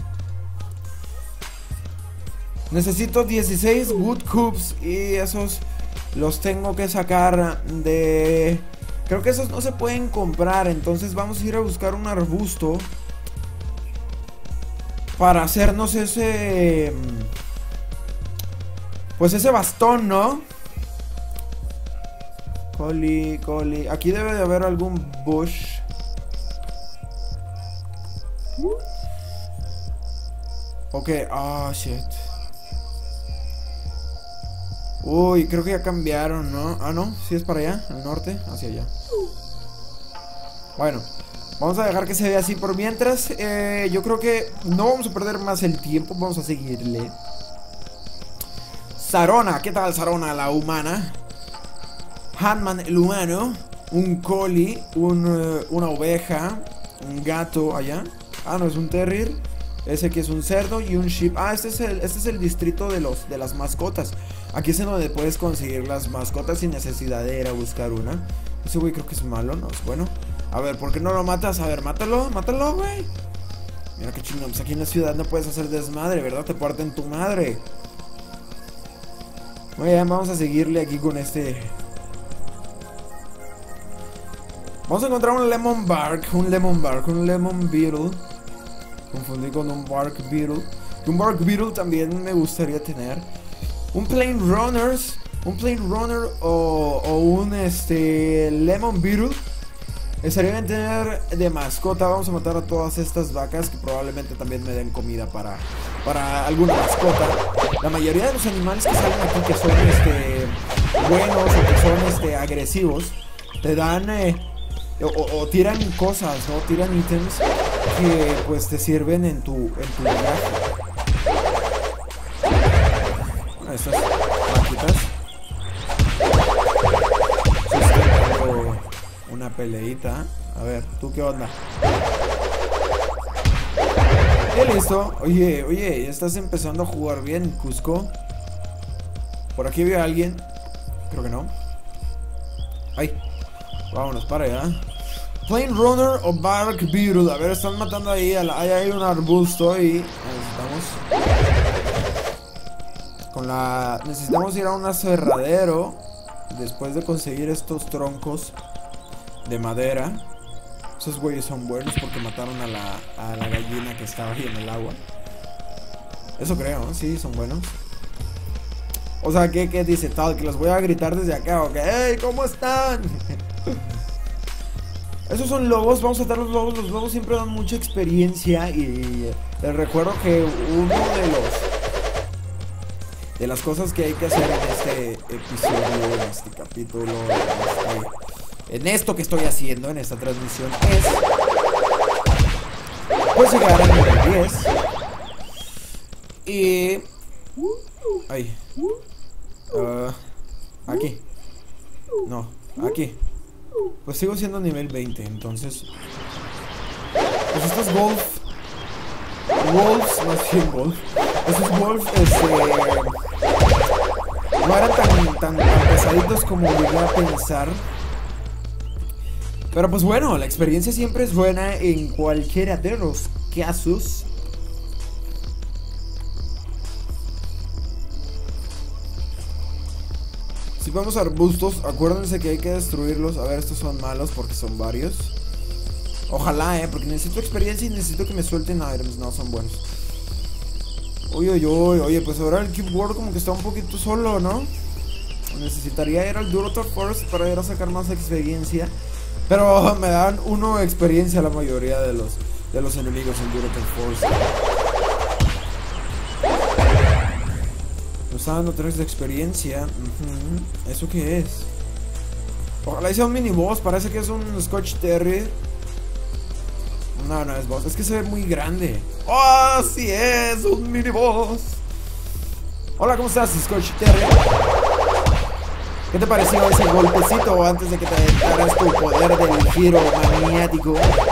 Necesito dieciséis Wood Cubes y esos los tengo que sacar de... Creo que esos no se pueden comprar, entonces vamos a ir a buscar un arbusto para hacernos ese... Pues ese bastón, ¿no? Coli, coli. Aquí debe de haber algún bush. Ok, ah, oh, shit. Uy, creo que ya cambiaron, ¿no? Ah, no, sí es para allá, al norte, hacia allá. Bueno, vamos a dejar que se vea así por mientras. eh, Yo creo que no vamos a perder más el tiempo. Vamos a seguirle. Sarona, ¿qué tal Sarona, la humana? Handman, el humano. Un collie, un, uh, una oveja. Un gato allá. Ah, no, es un terrier. Ese aquí es un cerdo y un sheep. Ah, este es el, este es el distrito de, los, de las mascotas. Aquí es en donde puedes conseguir las mascotas sin necesidad de ir a buscar una. Ese güey creo que es malo, ¿no? Es bueno. A ver, ¿por qué no lo matas? A ver, mátalo, mátalo, güey. Mira qué chingón. Pues aquí en la ciudad no puedes hacer desmadre, ¿verdad? Te parten tu madre. Muy bien, vamos a seguirle aquí con este. Vamos a encontrar un Lemon Bark. Un Lemon Bark, un Lemon Beetle. Confundí con un Bark Beetle. Un Bark Beetle también me gustaría tener. Un Plane Runners. Un Plane Runner o, o un este Lemon Beetle. Estaría bien tener de mascota. Vamos a matar a todas estas vacas que probablemente también me den comida para, para alguna mascota. La mayoría de los animales que salen aquí que son este buenos o que son este agresivos te dan eh, o, o tiran cosas, ¿no? Tiran ítems que pues te sirven en tu, en tu viaje. Estas vaquitas. Una peleita. A ver, ¿tú qué onda? ¿Qué listo? Oye, oye, ya estás empezando a jugar bien, Cusco. Por aquí veo a alguien. Creo que no. Ay, vámonos para allá. Plane Runner o Bark Beetle. A ver, están matando ahí. A la, ahí hay un arbusto y necesitamos. Con la. Necesitamos ir a un aserradero. Después de conseguir estos troncos de madera. Esos güeyes son buenos porque mataron a la, a la gallina que estaba ahí en el agua. Eso creo, ¿no? Sí, son buenos. O sea, ¿qué, qué dice tal? Que los voy a gritar desde acá, ok. ¡Hey! ¿Cómo están? Esos son lobos, vamos a dar los lobos. Los lobos siempre dan mucha experiencia. Y les recuerdo que uno de los De las cosas que hay que hacer en este episodio, en este capítulo, en, este, en esto que estoy haciendo, en esta transmisión, es pues llegar al nivel diez. Y... Ay. Uh, aquí. No, aquí. Pues sigo siendo nivel veinte, entonces... Pues esto es golf. Wolves, más bien golf. Esos wolves, este... no eran tan, tan, tan pesaditos como llegué a pensar. Pero pues bueno, la experiencia siempre es buena en cualquiera de los casos. Si vamos a arbustos, acuérdense que hay que destruirlos. A ver, estos son malos porque son varios. Ojalá, eh, porque necesito experiencia y necesito que me suelten items. No, son buenos. Uy, uy, uy, oye, pues ahora el Cube World como que está un poquito solo, ¿no? Necesitaría ir al Durotar Forest para ir a sacar más experiencia. Pero me dan uno experiencia la mayoría de los de los enemigos en Durotar Forest. Nos está dando tres de experiencia. Uh-huh. ¿Eso qué es? Ojalá sea un mini boss, parece que es un Scotch Terrier. No, no es boss, es que se ve muy grande. ¡Oh, sí es! ¡Un mini boss! Hola, ¿cómo estás, Scotch Terrier? ¿Qué te pareció ese golpecito antes de que te aventaras tu poder del giro maniático?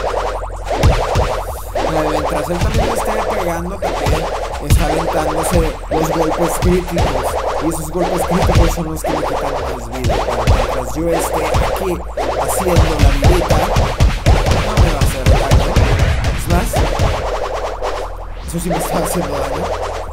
Mientras él también esté pegando, también está aventándose los golpes críticos. Y esos golpes críticos son los que me quitan más vida. Pero mientras yo esté aquí haciendo la vidita, no me va a hacer daño. Es más, eso sí me está haciendo daño.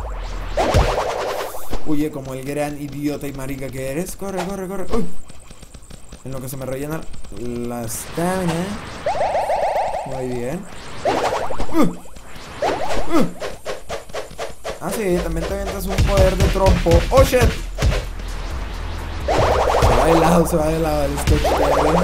Huye como el gran idiota y marica que eres. Corre, corre, corre. Uy. En lo que se me rellena la estamina. Muy bien. uh. Uh. Ah, sí, también te aventas un poder de trompo. ¡Oh, shit! Se va de lado, se va de lado el Scotch Terrier.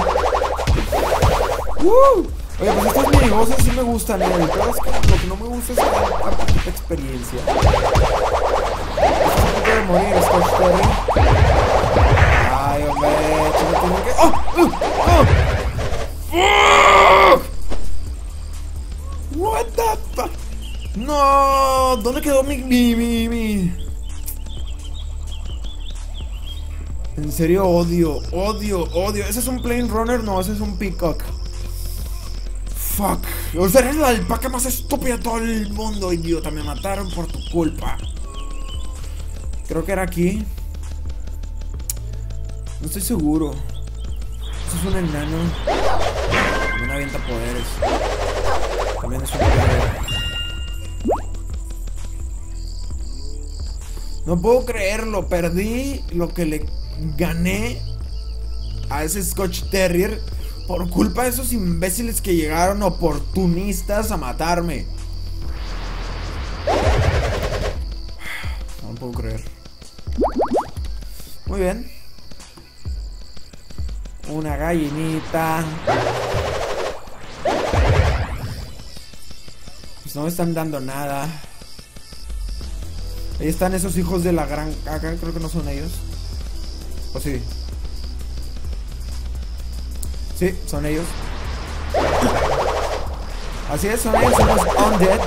¡Uh! Oye, pues estos minibosses sí me gustan, ¿eh? El peor es que lo que no me gusta es que dan tan poquita experiencia. Estás a punto de morir, Scotch Terrier. Ay, hombre, chico, tengo que... ¡Oh! ¡Oh! ¡Oh! What the fuck? No, ¿dónde quedó mi, mi, mi, mi? En serio, odio, odio, odio. ¿Ese es un Plane Runner? No, ese es un Peacock. Fuck. O sea, eres la alpaca más estúpida de todo el mundo, idiota. Me mataron por tu culpa. Creo que era aquí. No estoy seguro. Eso es un enano. También avienta poderes. También es un enano. No puedo creerlo, perdí lo que le gané a ese Scotch Terrier por culpa de esos imbéciles que llegaron oportunistas a matarme. No puedo creer. Muy bien. Una gallinita. Pues no me están dando nada. Ahí están esos hijos de la gran caca. Creo que no son ellos. ¿O sí? Sí, son ellos. Así es, son ellos, son los undead.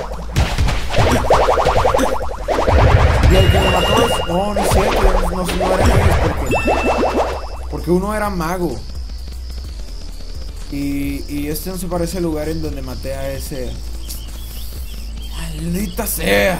Y el que me mató es... No, no es cierto, no, no, no eran ellos. Porque, porque uno era mago. Y, y este no se parece al lugar en donde maté a ese... ¡Maldita sea!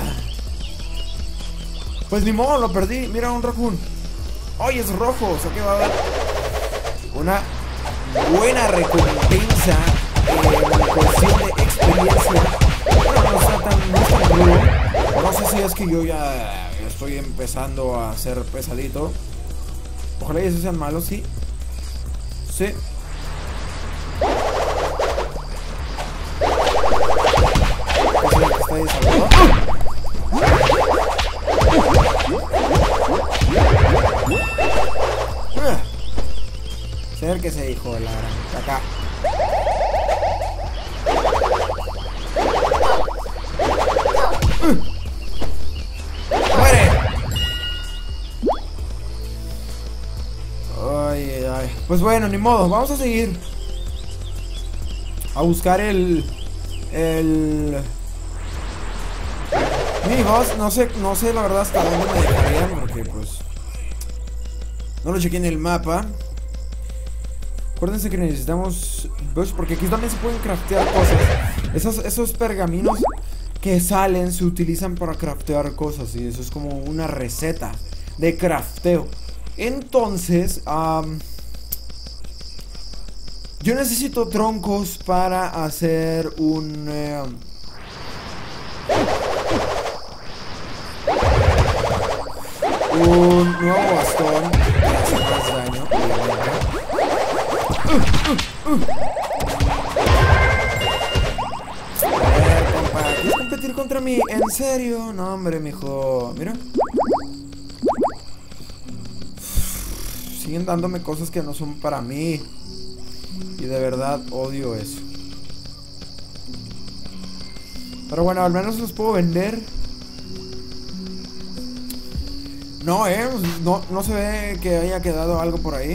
Pues ni modo, lo perdí. Mira, un raccoon. ¡Ay, es rojo! O sea que va a dar una buena recompensa en cuestión de experiencia. Bueno, no está tan, no es tan rudo. No sé si es que yo ya estoy empezando a ser pesadito. Ojalá y esos sean malos, sí. Sí. Está ahí salvado. Acérquese, hijo de la gran. Acá. Uh. ¡Muere! Ay, ay. Pues bueno, ni modo. Vamos a seguir. A buscar el... El... Miniboss. No sé, no sé la verdad hasta dónde me dejarían. Porque pues... no lo chequé en el mapa. Acuérdense que necesitamos bush, porque aquí también se pueden craftear cosas. Esos, esos pergaminos que salen se utilizan para craftear cosas. Y eso es como una receta de crafteo. Entonces, um, yo necesito troncos para hacer un... Eh, un nuevo bastón que hace más daño, obviamente. Uh, uh, uh. A ver, compa, ¿quieres competir contra mí? ¿En serio? No, hombre, mijo. Mira. Siguen dándome cosas que no son para mí. Y de verdad odio eso. Pero bueno, al menos los puedo vender. No, eh, no, no se ve que haya quedado algo por ahí.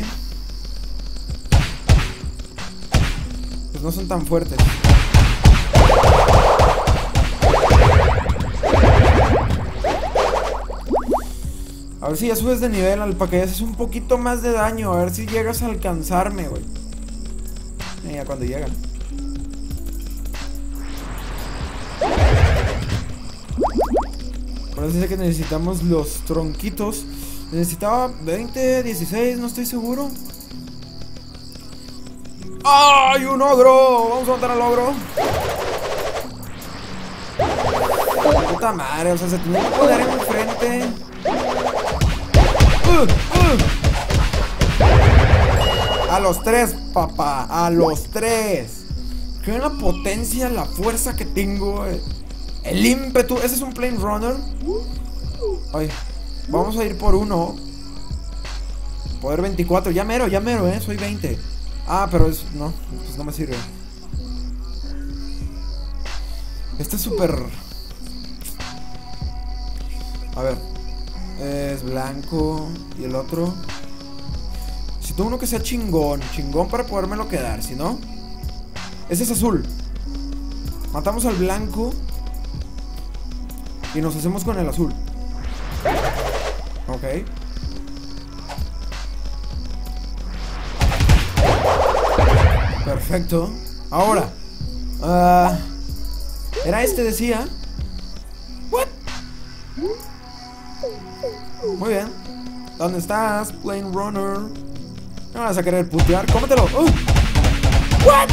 Pues no son tan fuertes. A ver si ya subes de nivel, Alpaca, ya haces un poquito más de daño. A ver si llegas a alcanzarme, güey. Eh, ya cuando llegan. Por eso dice que necesitamos los tronquitos. Necesitaba veinte, dieciséis, no estoy seguro. ¡Ay, un ogro! Vamos a matar al ogro. Puta madre, o sea, se tenía que poner en frente. Uh, uh. A los tres, papá. A los tres. Que ven la potencia, la fuerza que tengo. Eh. El ímpetu. Ese es un Plane Runner. Ay, vamos a ir por uno. Poder veinticuatro. Ya mero, ya mero, eh. Soy veinte. Ah, pero es... no, pues no me sirve. Este es súper... A ver. Es blanco. Y el otro... necesito uno que sea chingón. Chingón para podérmelo quedar. Si no... ese es azul. Matamos al blanco. Y nos hacemos con el azul. Ok. Perfecto. Ahora uh, era este, decía. What? Muy bien. ¿Dónde estás, Plane Runner? No vas a querer putear. Cómetelo. uh. What?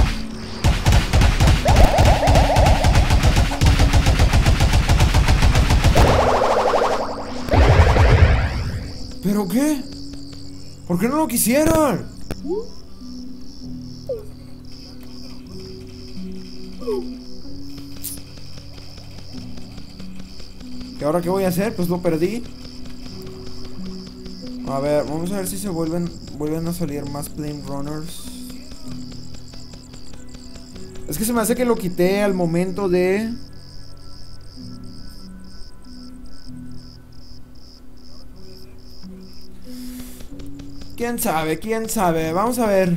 ¿Pero qué? ¿Por qué no lo quisieron? ¿Y ahora qué voy a hacer? Pues lo perdí. A ver, vamos a ver si se vuelven Vuelven a salir más Plane Runners. Es que se me hace que lo quité al momento de... ¿Quién sabe? ¿Quién sabe? Vamos a ver.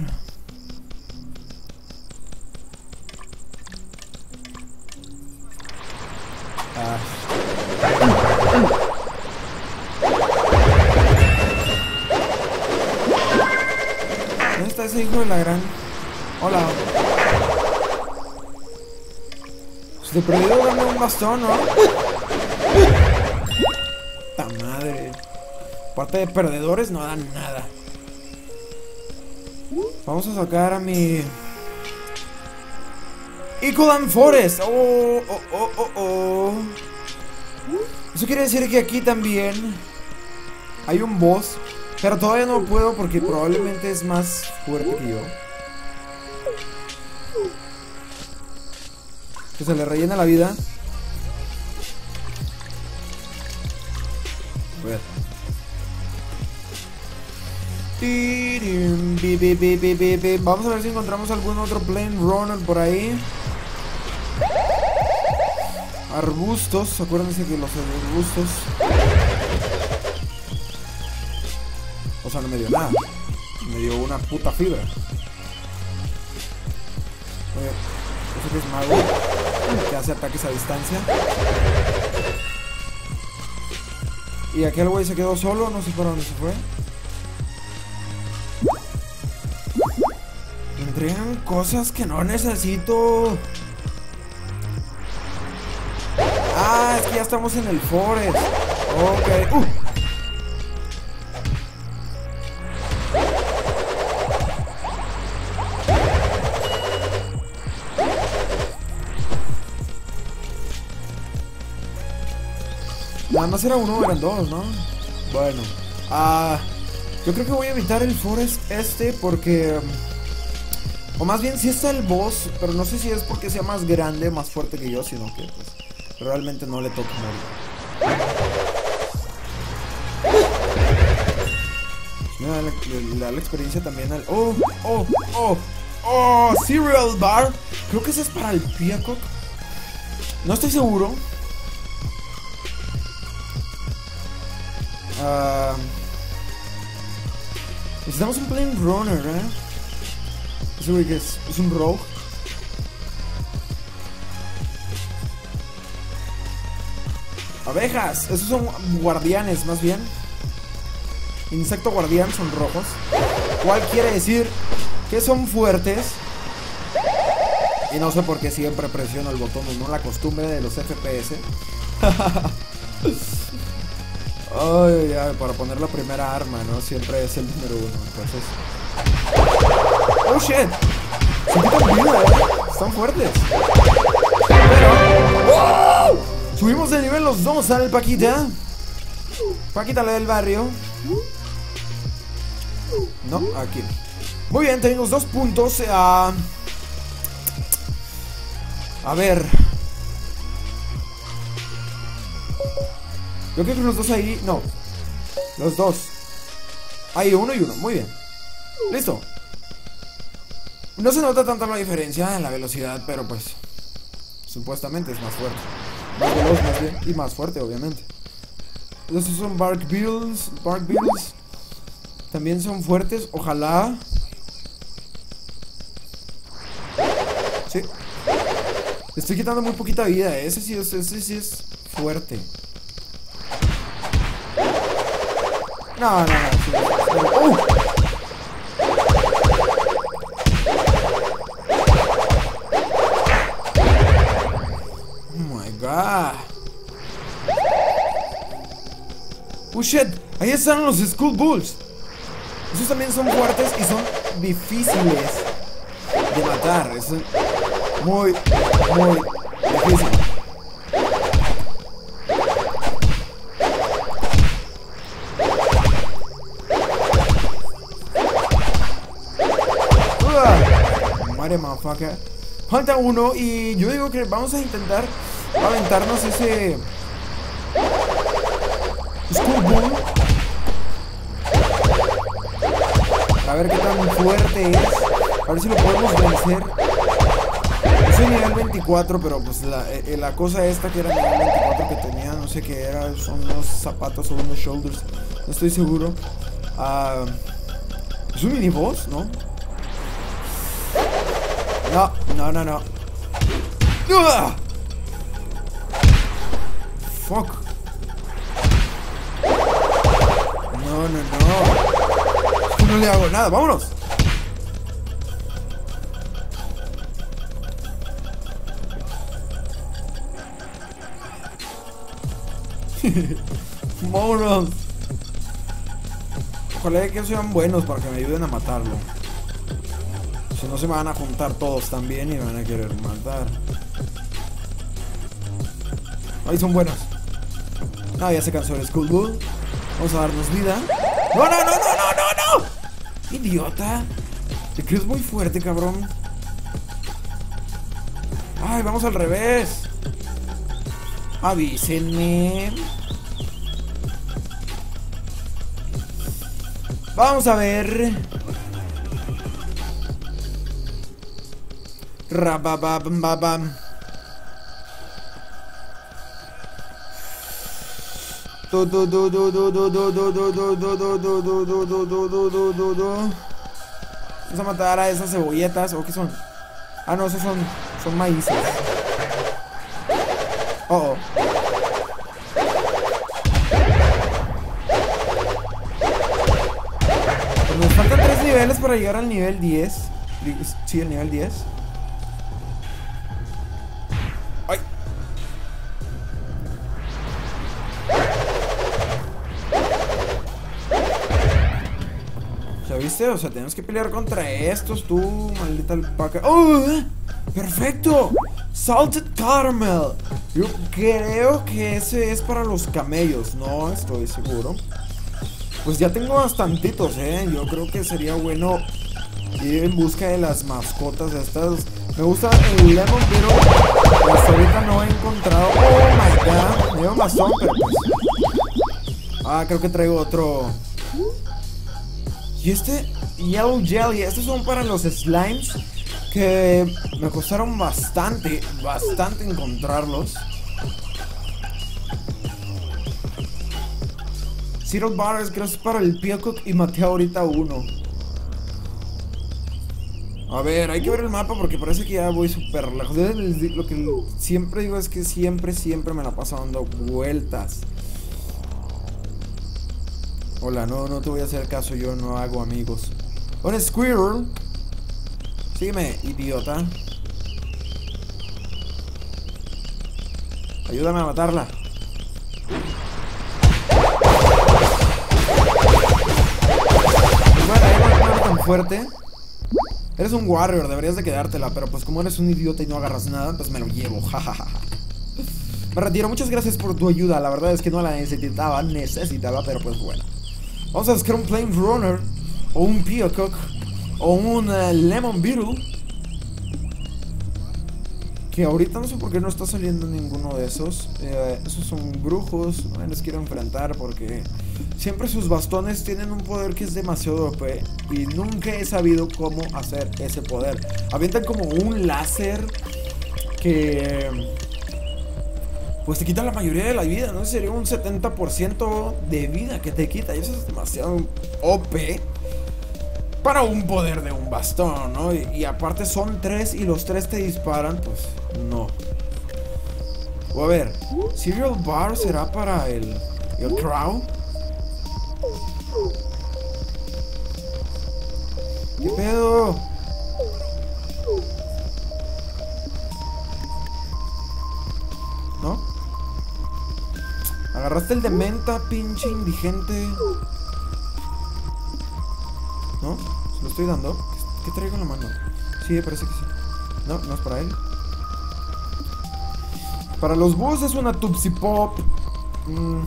Ah. ¿Dónde está ese hijo de la gran? Hola. Pues de perdido dame un bastón, ¿no? ¡Ta madre! Parte de perdedores no dan nada. Vamos a sacar a mi... Ikodan Forest. Oh, oh, oh, oh, oh. Eso quiere decir que aquí también hay un boss, pero todavía no puedo porque probablemente es más fuerte que yo. Que se le rellena la vida. A ver. Vamos a ver si encontramos algún otro Plane Runner por ahí. Arbustos, acuérdense que los arbustos. O sea, no me dio nada. Me dio una puta fibra. Oye, ¿eso que es mago? Que hace ataques a distancia. Y aquel güey se quedó solo, no sé para dónde se fue. Me entregan cosas que no necesito. Ah, es que ya estamos en el forest. Ok. Uh. Nada más era uno, eran dos, ¿no? Bueno. Ah, yo creo que voy a evitar el forest este porque... O más bien sí está el boss, pero no sé si es porque sea más grande, más fuerte que yo, sino que pues realmente no le toca morir. Mira, le, le da la experiencia también al... Oh, oh, oh, oh, Cereal Bar. Creo que ese es para el Peacock. No estoy seguro. Uh, necesitamos un Plane Runner, ¿eh? Ese güey que es, es un rogue. Abejas, esos son guardianes más bien. Insecto guardián, son rojos. ¿Cuál quiere decir que son fuertes? Y no sé por qué siempre presiono el botón, no la costumbre de los F P S. Ay, ay, para poner la primera arma, ¿no? Siempre es el número uno, entonces... ¡Oh, shit! Se quitan vida, ¿eh? Están fuertes. Pero... ¡wow! Subimos de nivel los dos al Paquita. Paquita, la del barrio. No, aquí. Muy bien, tenemos dos puntos. A... A ver... Yo creo que los dos ahí... No. Los dos. Hay uno y uno. Muy bien. Listo. No se nota tanto la diferencia en la velocidad, pero pues... Supuestamente es más fuerte. Más veloz más bien. Y más fuerte, obviamente. Estos son Bark Beetles. Bark Beetles. También son fuertes. Ojalá. Sí. Le estoy quitando muy poquita vida. Ese sí es, ese sí es fuerte. No, no, no, sí, pero, ¡uh! Oh my god. Oh shit, ahí están los Skull Bulls. Esos también son fuertes y son difíciles de matar. Es muy, muy difícil. Motherfucker. Falta uno y yo digo que vamos a intentar aventarnos ese Skull Bull. A ver qué tan fuerte es. A ver si lo podemos vencer. Yo soy nivel veinticuatro, pero pues la, eh, la cosa esta que era nivel veinticuatro que tenía, no sé qué era, son unos zapatos o unos shoulders. No estoy seguro. Uh, ¿Es un miniboss? ¿No? No, no, no, no. ¡Uah! Fuck. No, no, no. Es que no le hago nada. ¡Vámonos! ¡Vámonos! Ojalá que sean buenos para que me ayuden a matarlo. Si no se me van a juntar todos también y me van a querer matar. Ahí son buenos. No, ya se cansó el Skull Bull. Vamos a darnos vida. ¡No, no, no, no, no, no, no! ¡Idiota! Te crees muy fuerte, cabrón. ¡Ay, vamos al revés! Avísenme. Vamos a ver. Rabababam. Do do do do do do do do do do do do do do do do do do do do. Vamos a matar a esas cebolletas. ¿O qué son? Ah, no, esos son. Son maíces. Oh, oh. Pues nos faltan tres niveles para llegar al nivel diez. Sí, el nivel diez. ¡Ay! ¿Ya viste? O sea, tenemos que pelear contra estos, tú, maldita alpaca. ¡Oh! ¡Perfecto! Salted Caramel. Yo creo que ese es para los camellos. No estoy seguro. Pues ya tengo bastantitos, eh. Yo creo que sería bueno ir en busca de las mascotas estas. Me gusta el Lemon Beetle. Hasta ahorita no he encontrado. Oh my god. Me dio un bastón, pero pues. Ah, creo que traigo otro. Y este Yellow Jelly. Estos son para los slimes. Que me costaron bastante, bastante encontrarlos. Zero Bars, gracias para el Peacock y maté ahorita uno. A ver, hay que ver el mapa porque parece que ya voy súper lejos. Lo que siempre digo es que siempre, siempre me la paso dando vueltas. Hola, no, no te voy a hacer caso, yo no hago amigos. Un Squirrel. Sígueme, idiota. Ayúdame a matarla. Bueno, no eres tan fuerte. Eres un warrior, deberías de quedártela. Pero pues como eres un idiota y no agarras nada, pues me lo llevo, jajaja. Me retiro, muchas gracias por tu ayuda. La verdad es que no la necesitaba, necesitaba, pero pues bueno. Vamos a buscar un Flame Runner o un Peacock o un uh, Lemon Beetle. Que ahorita no sé por qué no está saliendo ninguno de esos. eh, Esos son brujos. No me los quiero enfrentar porque siempre sus bastones tienen un poder que es demasiado O P. Y nunca he sabido cómo hacer ese poder. Avientan como un láser que pues te quita la mayoría de la vida, ¿no? Sería un setenta por ciento de vida que te quita. Y eso es demasiado O P para un poder de un bastón, ¿no? Y, y aparte son tres y los tres te disparan, pues no. O a ver, Cereal Bar será para el, el Crow. ¿Qué pedo? ¿No? Agarraste el de menta, pinche indigente. ¿No? ¿Se lo estoy dando? ¿Qué, ¿Qué traigo en la mano? Sí, parece que sí. No, no es para él. Para los búhos es una Tupsi Pop. mm.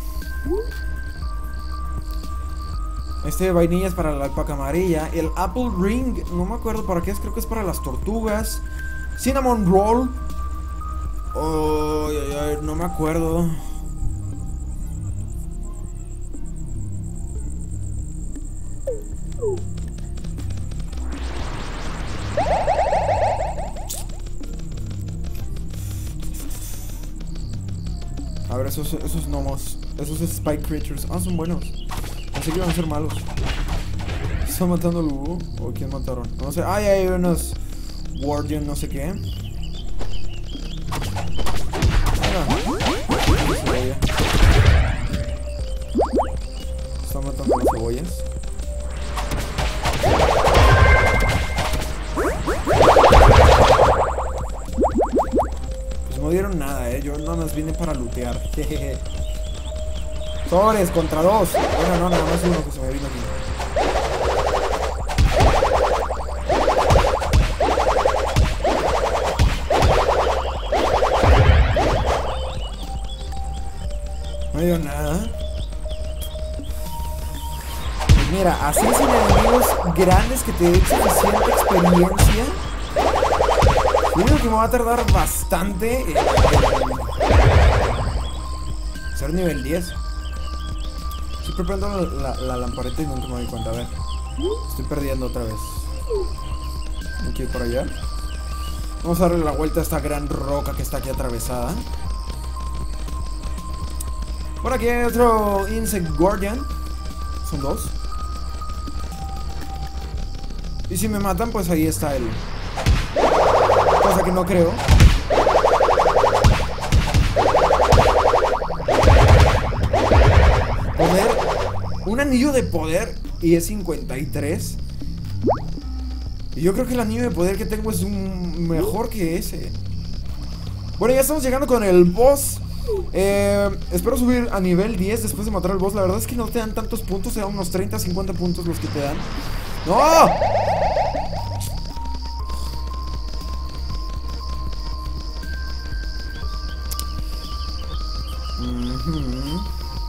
Este de vainilla es para la alpaca amarilla. El Apple Ring, no me acuerdo para qué es. Creo que es para las tortugas. Cinnamon Roll. Oh, ay, ay, no me acuerdo. A ver, esos, esos gnomos, esos Spike Creatures. Ah, son buenos. Pensé que iban a ser malos. ¿Están matando al búho? ¿O quién mataron? No sé. Ay, hay unos Guardian, no sé qué. Están matando las cebollas. No dieron nada, eh. Yo nada más vine para lootear. Jejeje. Sobres contra dos. Bueno, no, nada más uno que se me vino aquí. No dio nada. Pues mira, así sin enemigos grandes que te den suficiente experiencia. Yo creo que me va a tardar bastante en, en ser nivel diez. Siempre prendo la, la, la lamparita y nunca me doy cuenta. A ver, estoy perdiendo otra vez. Hay que ir por allá. Vamos a darle la vuelta a esta gran roca que está aquí atravesada. Por aquí hay otro Insect Guardian. Son dos. Y si me matan, pues ahí está él. Cosa que no creo. Poder. Un anillo de poder. Y es cincuenta y tres. Y yo creo que el anillo de poder que tengo es un mejor que ese. Bueno, ya estamos llegando con el boss. Eh, espero subir a nivel diez después de matar al boss. La verdad es que no te dan tantos puntos. Te dan unos treinta, cincuenta puntos los que te dan. ¡No! Uh-huh.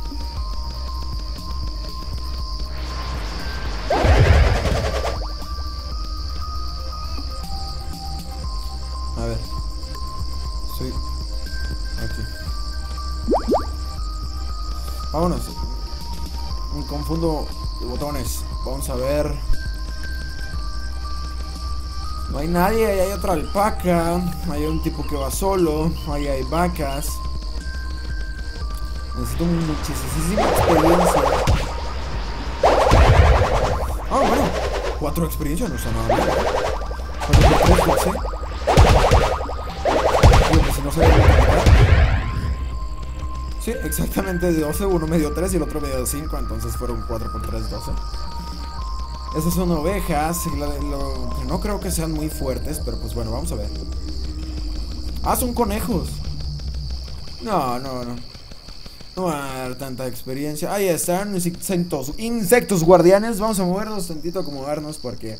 A ver. Soy aquí. Vámonos. Me confundo de botones. Vamos a ver. No hay nadie, ahí hay otra alpaca. Hay un tipo que va solo. Ahí hay vacas. Necesito muchísima experiencia. Ah, bueno. Cuatro experiencias no está nada mal. Cuatro por tres, doce. Digo, pues si no se debe multiplicar. Sí, exactamente doce. Uno me dio tres y el otro me dio cinco. Entonces fueron cuatro por tres, doce. Esas son ovejas. Lo, lo, no creo que sean muy fuertes, pero pues bueno, vamos a ver. Ah, son conejos. No, no, no. No va a dar tanta experiencia. Ahí están, insectos, insectos guardianes. Vamos a movernos tantito, a acomodarnos porque...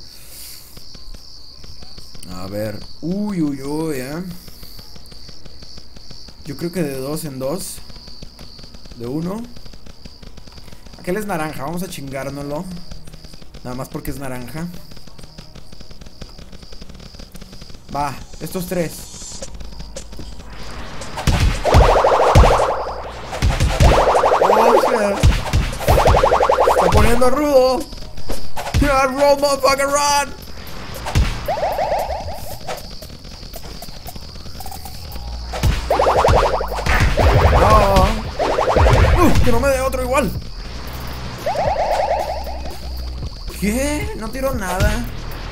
A ver. Uy, uy, uy, eh. Yo creo que de dos en dos. De uno. Aquel es naranja, vamos a chingárnoslo. Nada más porque es naranja. Va, estos tres. Oh, shit. Está poniendo rudo. Yeah, roll, motherfucker, run. No. Uh, que no me dé otro igual. ¿Qué? No tiro nada.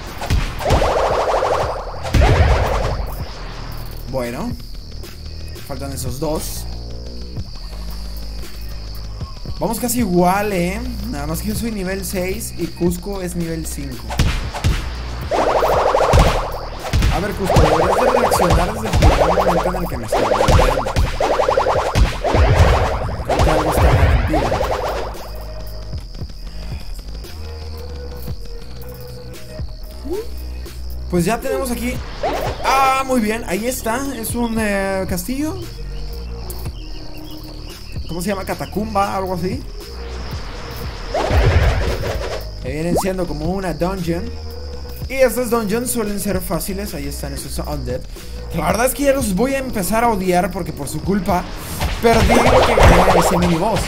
Bueno. Faltan esos dos. Vamos casi igual, eh. Nada más que yo soy nivel seis y Cusco es nivel cinco. A ver, Cusco, deberías de reaccionar desde el primer momento en el que me estoy moviendo. Creo que algo está mentira. Pues ya tenemos aquí. Ah, muy bien, ahí está. Es un eh, castillo. ¿Cómo se llama? Catacumba, algo así. Que vienen siendo como una dungeon. Y estas dungeons suelen ser fáciles. Ahí están esos undead. La verdad es que ya los voy a empezar a odiar porque por su culpa perdí lo que gané a ese miniboss.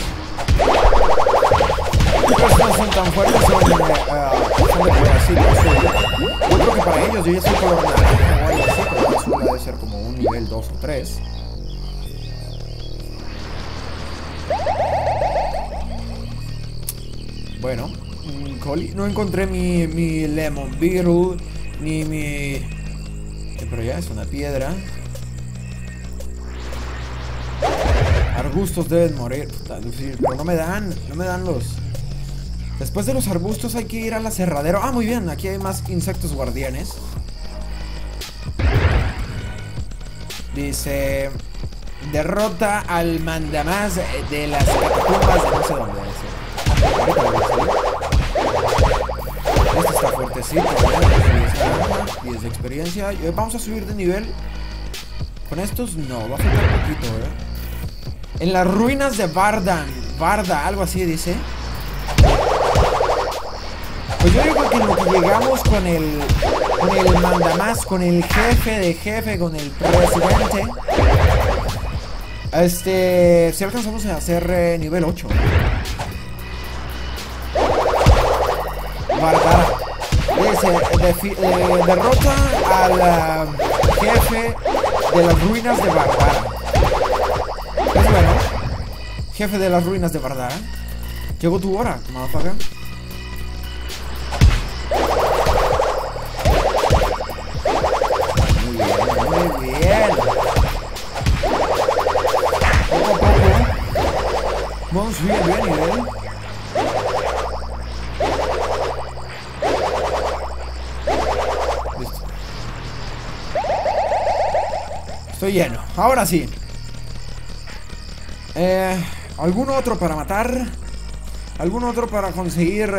Los no son tan fuertes, son, uh, son de colorcito azul. Yo creo que para ellos yo ya soy color naranja o algo así, pero el azul debe ser como un nivel dos o tres. Bueno, no encontré mi, mi Lemon Beetle, ni mi... Pero ya es una piedra. Arbustos deben morir, pero no me dan, no me dan los... Después de los arbustos hay que ir al aserradero. Ah, muy bien, aquí hay más insectos guardianes. Dice... Derrota al mandamás de las catacumbas de no sé dónde. Este está fuertecito, diez de experiencia. Vamos a subir de nivel. Con estos no, va a faltar un poquito, eh. En las ruinas de Vardan. Varda, algo así dice. Pues yo digo que en lo que llegamos con el Con el mandamás, con el jefe de jefe, con el presidente, Este, si alcanzamos a hacer eh, nivel ocho. Vardara. Dice, de, eh, derrota al uh, jefe de las ruinas de Vardara. Pues bueno, jefe de las ruinas de Vardara. Llegó tu hora, motherfucker. Muy bien, muy bien. Poco a poco vamos subiendo de nivel. Listo. Estoy lleno. Ahora sí. Eh, ¿Algún otro para matar? ¿Algún otro para conseguir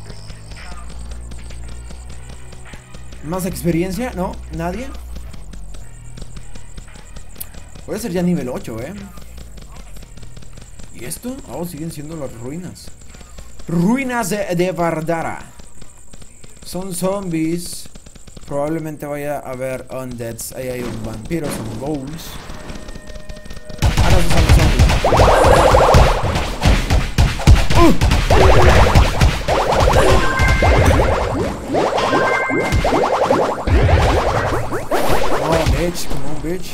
más experiencia? ¿No? ¿Nadie? Puede ser ya nivel ocho, ¿eh? ¿Y esto? Oh, siguen siendo las ruinas. Ruinas de, de Vardara. Son zombies. Probablemente vaya a haber undeads. Ahí hay un vampiro, son ghouls. Ah, no, esos son los zombies. ¡Uh! Oh, bitch, come on, bitch.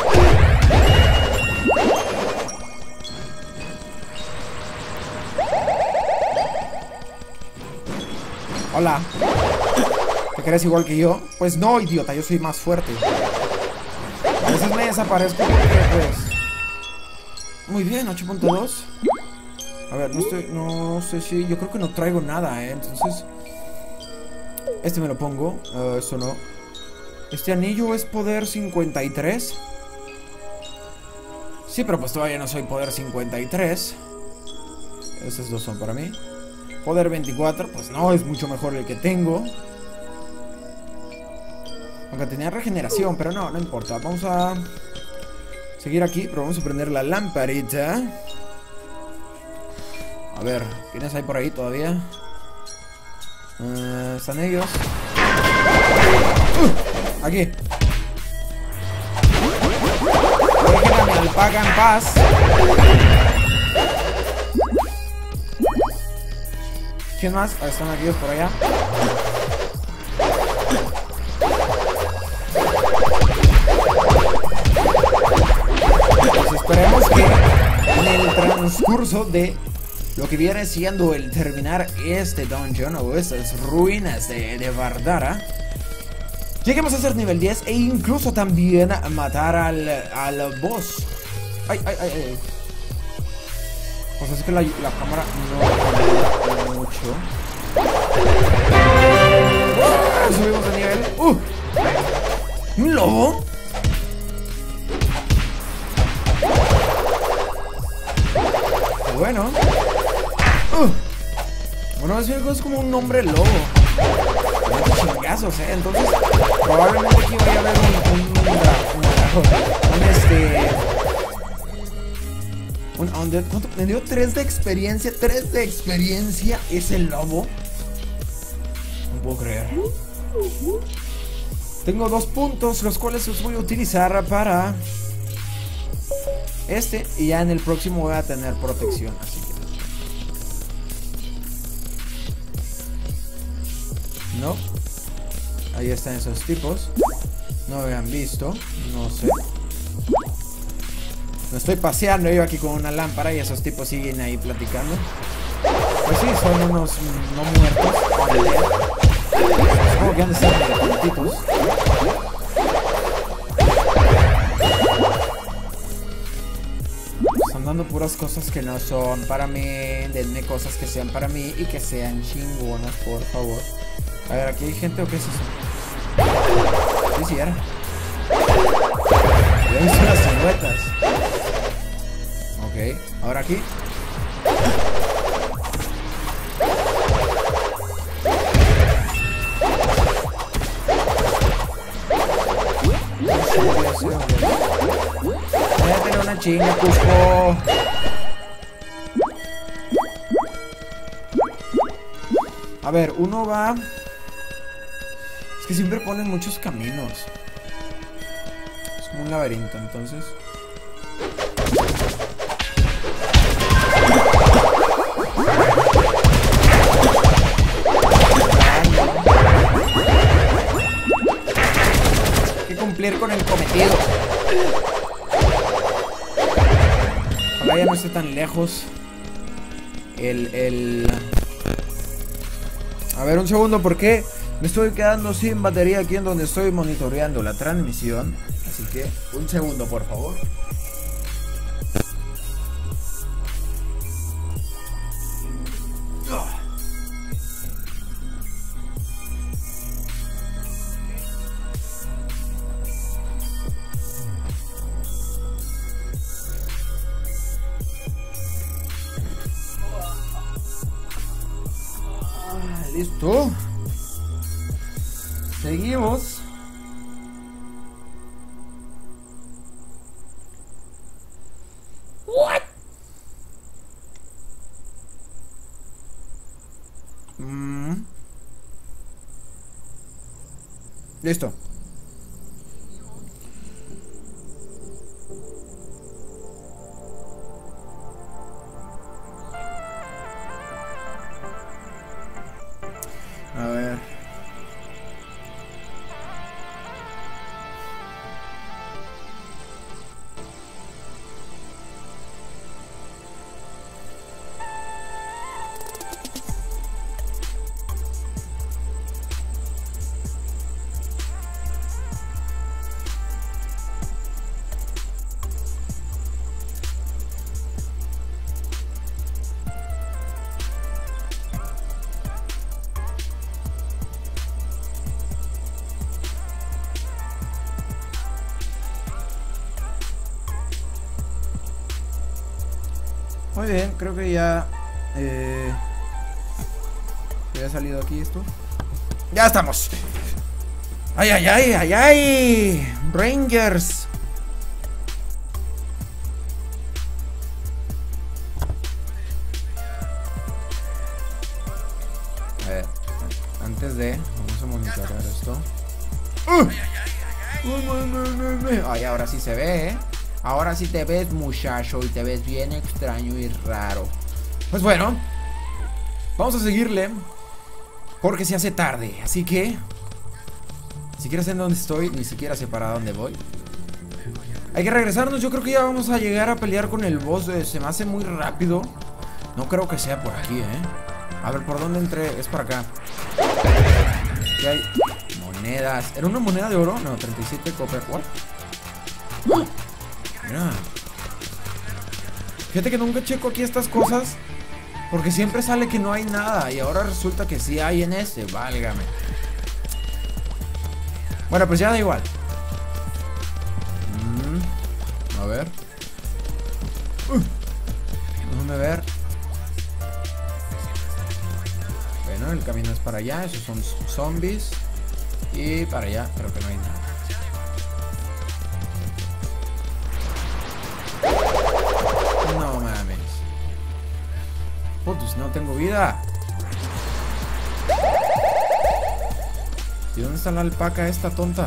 Hola. ¿Te crees igual que yo? Pues no, idiota, yo soy más fuerte. A veces me desaparezco porque, pues... Muy bien, ocho punto dos. A ver, no estoy... No sé si... Yo creo que no traigo nada, ¿eh? Entonces... Este me lo pongo. Uh, eso no. Este anillo es poder cincuenta y tres. Sí, pero pues todavía no soy poder cincuenta y tres. Esos dos son para mí. Poder veinticuatro, pues no, es mucho mejor el que tengo. Aunque tenía regeneración, pero no, no importa. Vamos a seguir aquí, pero vamos a prender la lamparita. A ver, ¿quiénes hay por ahí todavía? Uh, ¿Están ellos? Uh, aquí. Dejen a mi alpaca en paz. ¿Quién más? Ah, están aquellos por allá. Pues esperemos que en el transcurso de lo que viene siendo el terminar este dungeon o estas ruinas de, de Vardara, lleguemos a ser nivel diez e incluso también a matar al, al boss. Ay, ay, ay, ay. Pues es que la, la cámara no ayuda mucho. Uh, subimos de nivel. ¡Uh! ¿Un lobo? Bueno. Uh. Bueno, es como un hombre lobo. Chingazos, eh. Entonces, probablemente aquí vaya a haber un, un, un, un, un este. Un undead. ¿Cuánto? Me dio tres de experiencia. tres de experiencia es el lobo. No puedo creer. Tengo dos puntos, los cuales los voy a utilizar para este. Y ya en el próximo voy a tener protección. Así que no. Ahí están esos tipos. No me habían visto. No sé. Me estoy paseando yo aquí con una lámpara y esos tipos siguen ahí platicando. Pues sí, son unos no muertos. Supongo que han de ser tontitos. Están dando puras cosas que no son para mí. Denme cosas que sean para mí y que sean chingonas, por favor. A ver, ¿aquí hay gente o qué es eso? Sí, sí era. Ya hice las siluetas. Ok, ahora aquí. Métele una chinga, Cusco. A ver, uno va. Es que siempre ponen muchos caminos. Es como un laberinto, entonces. cumplir con el cometido. Ojalá ya no esté tan lejos. El, el... A ver, un segundo, ¿por qué? Me estoy quedando sin batería aquí en donde estoy monitoreando la transmisión. Así que, un segundo, por favor. Listo. Seguimos. What? Mm. Listo. A ver. Muy bien, creo que ya eh, ¿se había salido aquí esto? ¡Ya estamos! ¡Ay, ay, ay, ay, ay! ¡Rangers! A ver, antes de... Vamos a monitorear esto. ¡Uh! Ay, ahora sí se ve, ¿eh? Ahora sí te ves, muchacho, y te ves bien extraño y raro. Pues bueno, vamos a seguirle, porque se hace tarde. Así que ni siquiera sé en dónde estoy, ni siquiera sé para dónde voy. Hay que regresarnos. Yo creo que ya vamos a llegar a pelear con el boss. Se me hace muy rápido. No creo que sea por aquí, eh. A ver, ¿por dónde entré? Es por acá. Aquí hay monedas. ¿Era una moneda de oro? No, treinta y siete copper. ¿What? Mira. Fíjate que nunca checo aquí estas cosas, porque siempre sale que no hay nada, y ahora resulta que sí hay en este. Válgame. Bueno, pues ya da igual. mm, A ver. uh, Déjame ver. Bueno, el camino es para allá. Esos son zombies. Y para allá creo que no hay nada. No mames. Putos, no tengo vida. ¿Y dónde está la alpaca esta tonta?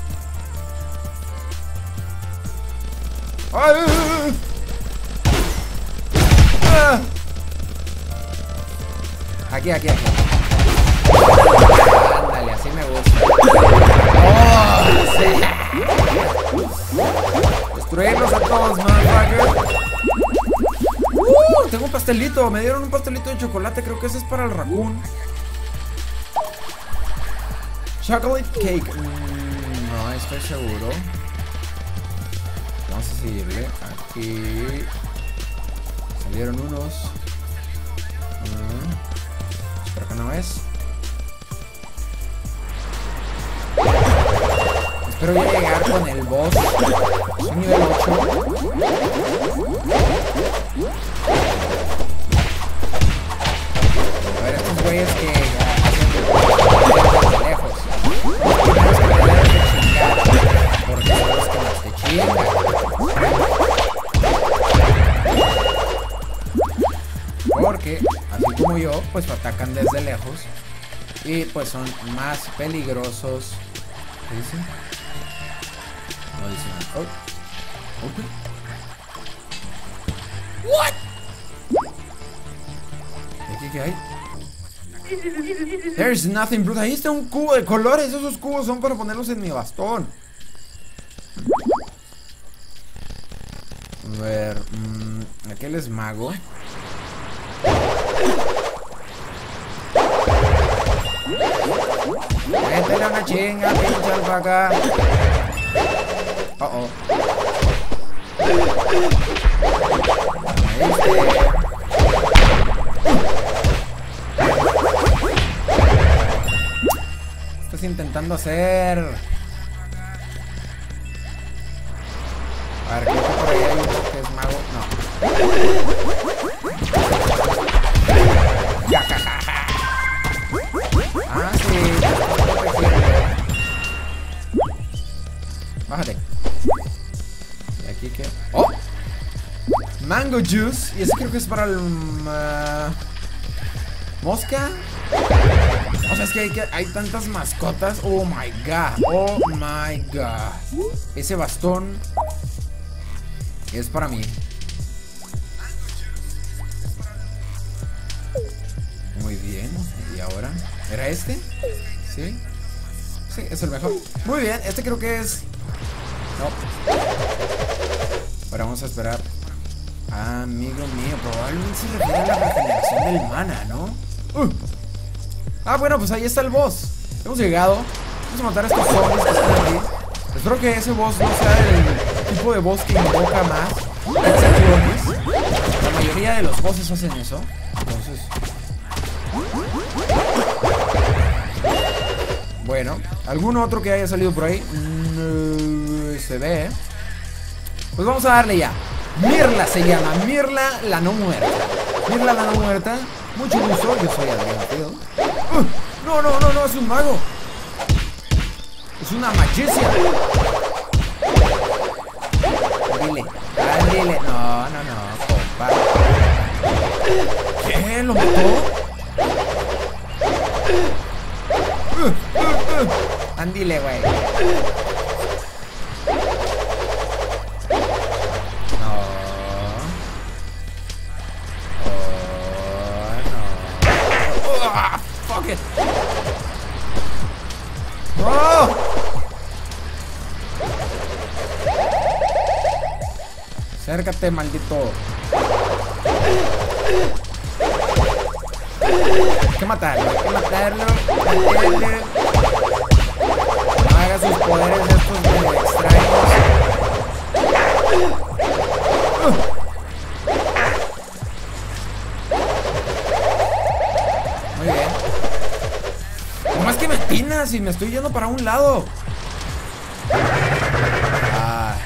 ¡Ay! ¡Ah! Aquí, aquí, aquí. Ándale, así me gusta. ¡Oh! Sí. Destruirlos a todos, motherfucker. Uh, tengo un pastelito. Me dieron un pastelito de chocolate. Creo que ese es para el raccoon. Chocolate cake. Mm, no estoy seguro. Vamos a seguirle. Aquí salieron unos. Mm, espero que no es. Espero ya llegar con el boss. Es un nivel ocho. A ver, estos güeyes que hacen de lejos. Los que te deben de chingar, porque son los que más te chingan. Porque, así como yo, pues atacan desde lejos. Y pues son más peligrosos. ¿Qué dicen? No dicen nada. Oh. Okay. What? ¿Aquí qué hay? There's nothing, bro. Ahí está un cubo de colores. Esos cubos son para ponerlos en mi bastón. A ver, mmm, aquel es mago. Métele una chinga, pinche alpaca. Oh, oh. ¿Qué estás intentando hacer? A ver, creo que por ahí hay uno que es mago. No. Ya, ja, ja, ja. Ah, sí. Bájate. ¿Y aquí qué? ¡Oh! Mango juice. Y ese creo que es para el... Uh, ¿mosca? O sea, es que hay, que hay tantas mascotas. Oh my god. Oh my god. Ese bastón es para mí. Muy bien. ¿Y ahora? ¿Era este? ¿Sí? Sí, es el mejor. Muy bien, este creo que es... No. Ahora vamos a esperar. Ah, amigo mío, probablemente se refiere a la regeneración del mana, ¿no? Uh. Ah, bueno, pues ahí está el boss. Hemos llegado. Vamos a matar a estos zombies que están aquí. Espero que ese boss no sea el tipo de boss que invoca más sensaciones. La mayoría de los bosses hacen eso. Entonces... Bueno, ¿algún otro que haya salido por ahí? No se ve. Pues vamos a darle ya. Mirla se llama, Mirla la no muerta. Mirla la no muerta. Mucho gusto, yo soy Adrián Field. uh, No, no, no, no, es un mago. Es una magician. Dile, dile. No, no, no, compa. ¿Qué? ¿Lo mató? Uh, uh, uh. Andile, güey. No. Oh, no. Oh, fuck it. No. Acércate, maldito. Hay que matarlo, hay que matarlo. Matarlo. No haga sus poderes estos de extraños. Uh. Muy bien. ¿Cómo es que me espinas y me estoy yendo para un lado? Ah.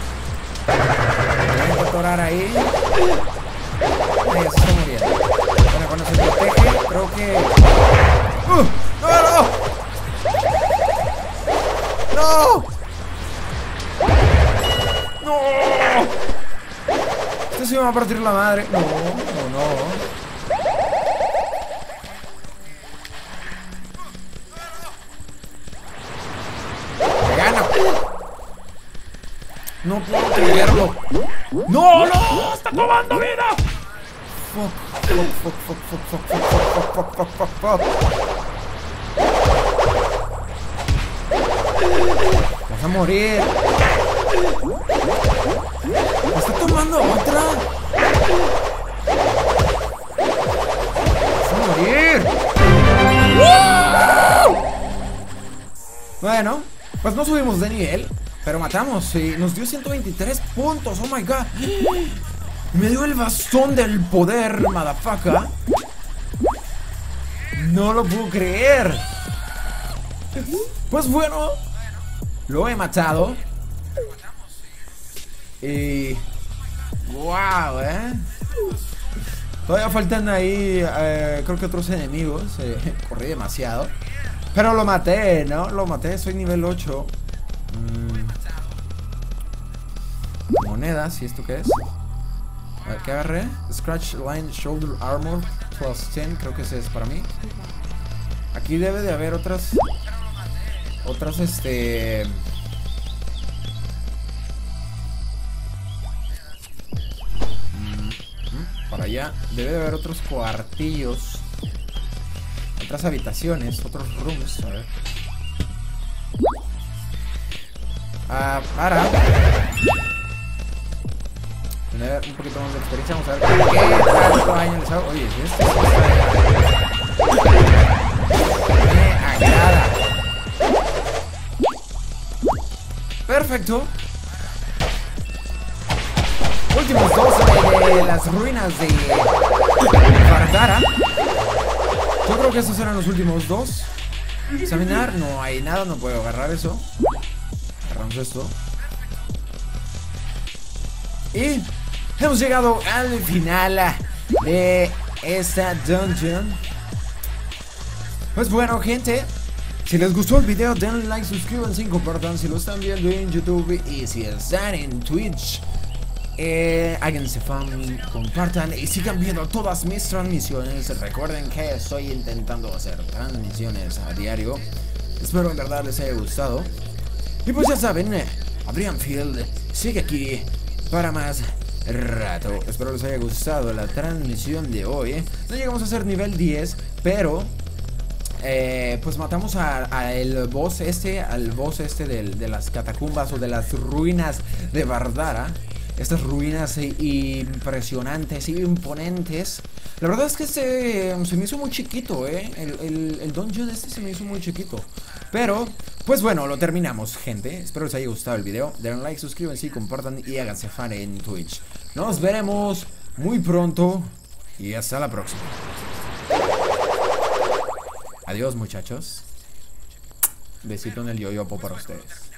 Voy a atorar ahí. Ahí ya se está muriendo. Bueno, cuando se protege, creo que... ¡Uh! ¡No, no! ¡No! ¡No! Este sí me va a partir la madre. No, no, no. ¡Me gana! No puedo creerlo. ¡No, no! ¡Está tomando vida! Fuck, fuck, fuck, fuck, fuck, fuck, fuck, fuck, fuck, fuck, fuck, fuck. Vas a morir. ¿Me está tomando otra? Vas a morir. ¡Woo! Bueno, pues no subimos de nivel, pero matamos y nos dio ciento veintitrés puntos. Oh my god. Me dio el bastón del poder, motherfucker. No lo puedo creer. Pues bueno, lo he matado. Y... wow, eh. Todavía faltan ahí, eh, creo que otros enemigos. eh, Corrí demasiado, pero lo maté, ¿no? Lo maté, soy nivel ocho. mm. Monedas, ¿y esto qué es? A ver, ¿qué agarré? Scratch Line Shoulder Armor plus diez, creo que ese es para mí. Aquí debe de haber otras... Otras, este... Mm, para allá debe de haber otros cuartillos. Otras habitaciones, otros rooms, a ver. Ah, para tener un poquito más de experiencia, vamos a ver qué tanto daño les hago. Oye, si este me agrada. Perfecto. Últimos dos de, de las ruinas de Vardara. Yo creo que estos eran los últimos dos. Examinar, no hay nada, no puedo agarrar eso. Agarramos esto. Y hemos llegado al final de esta dungeon. Pues bueno, gente, si les gustó el video, denle like, suscríbanse y compartan si lo están viendo en YouTube. Y si están en Twitch, eh, háganse fan, compartan y sigan viendo todas mis transmisiones. Recuerden que estoy intentando hacer transmisiones a diario. Espero en verdad les haya gustado. Y pues ya saben, Adrian Field sigue aquí para más rato. Espero les haya gustado la transmisión de hoy. No llegamos a ser nivel diez, pero eh, pues matamos al boss este, al boss este de, de las catacumbas o de las ruinas de Vardara. Estas ruinas impresionantes y imponentes. La verdad es que este se me hizo muy chiquito, eh. El, el, el dungeon este se me hizo muy chiquito. Pero, pues bueno, lo terminamos, gente. Espero les haya gustado el video. Denle like, suscríbanse, compartan y háganse fan en Twitch. Nos veremos muy pronto y hasta la próxima. Adiós, muchachos. Besito en el yoyopo para ustedes.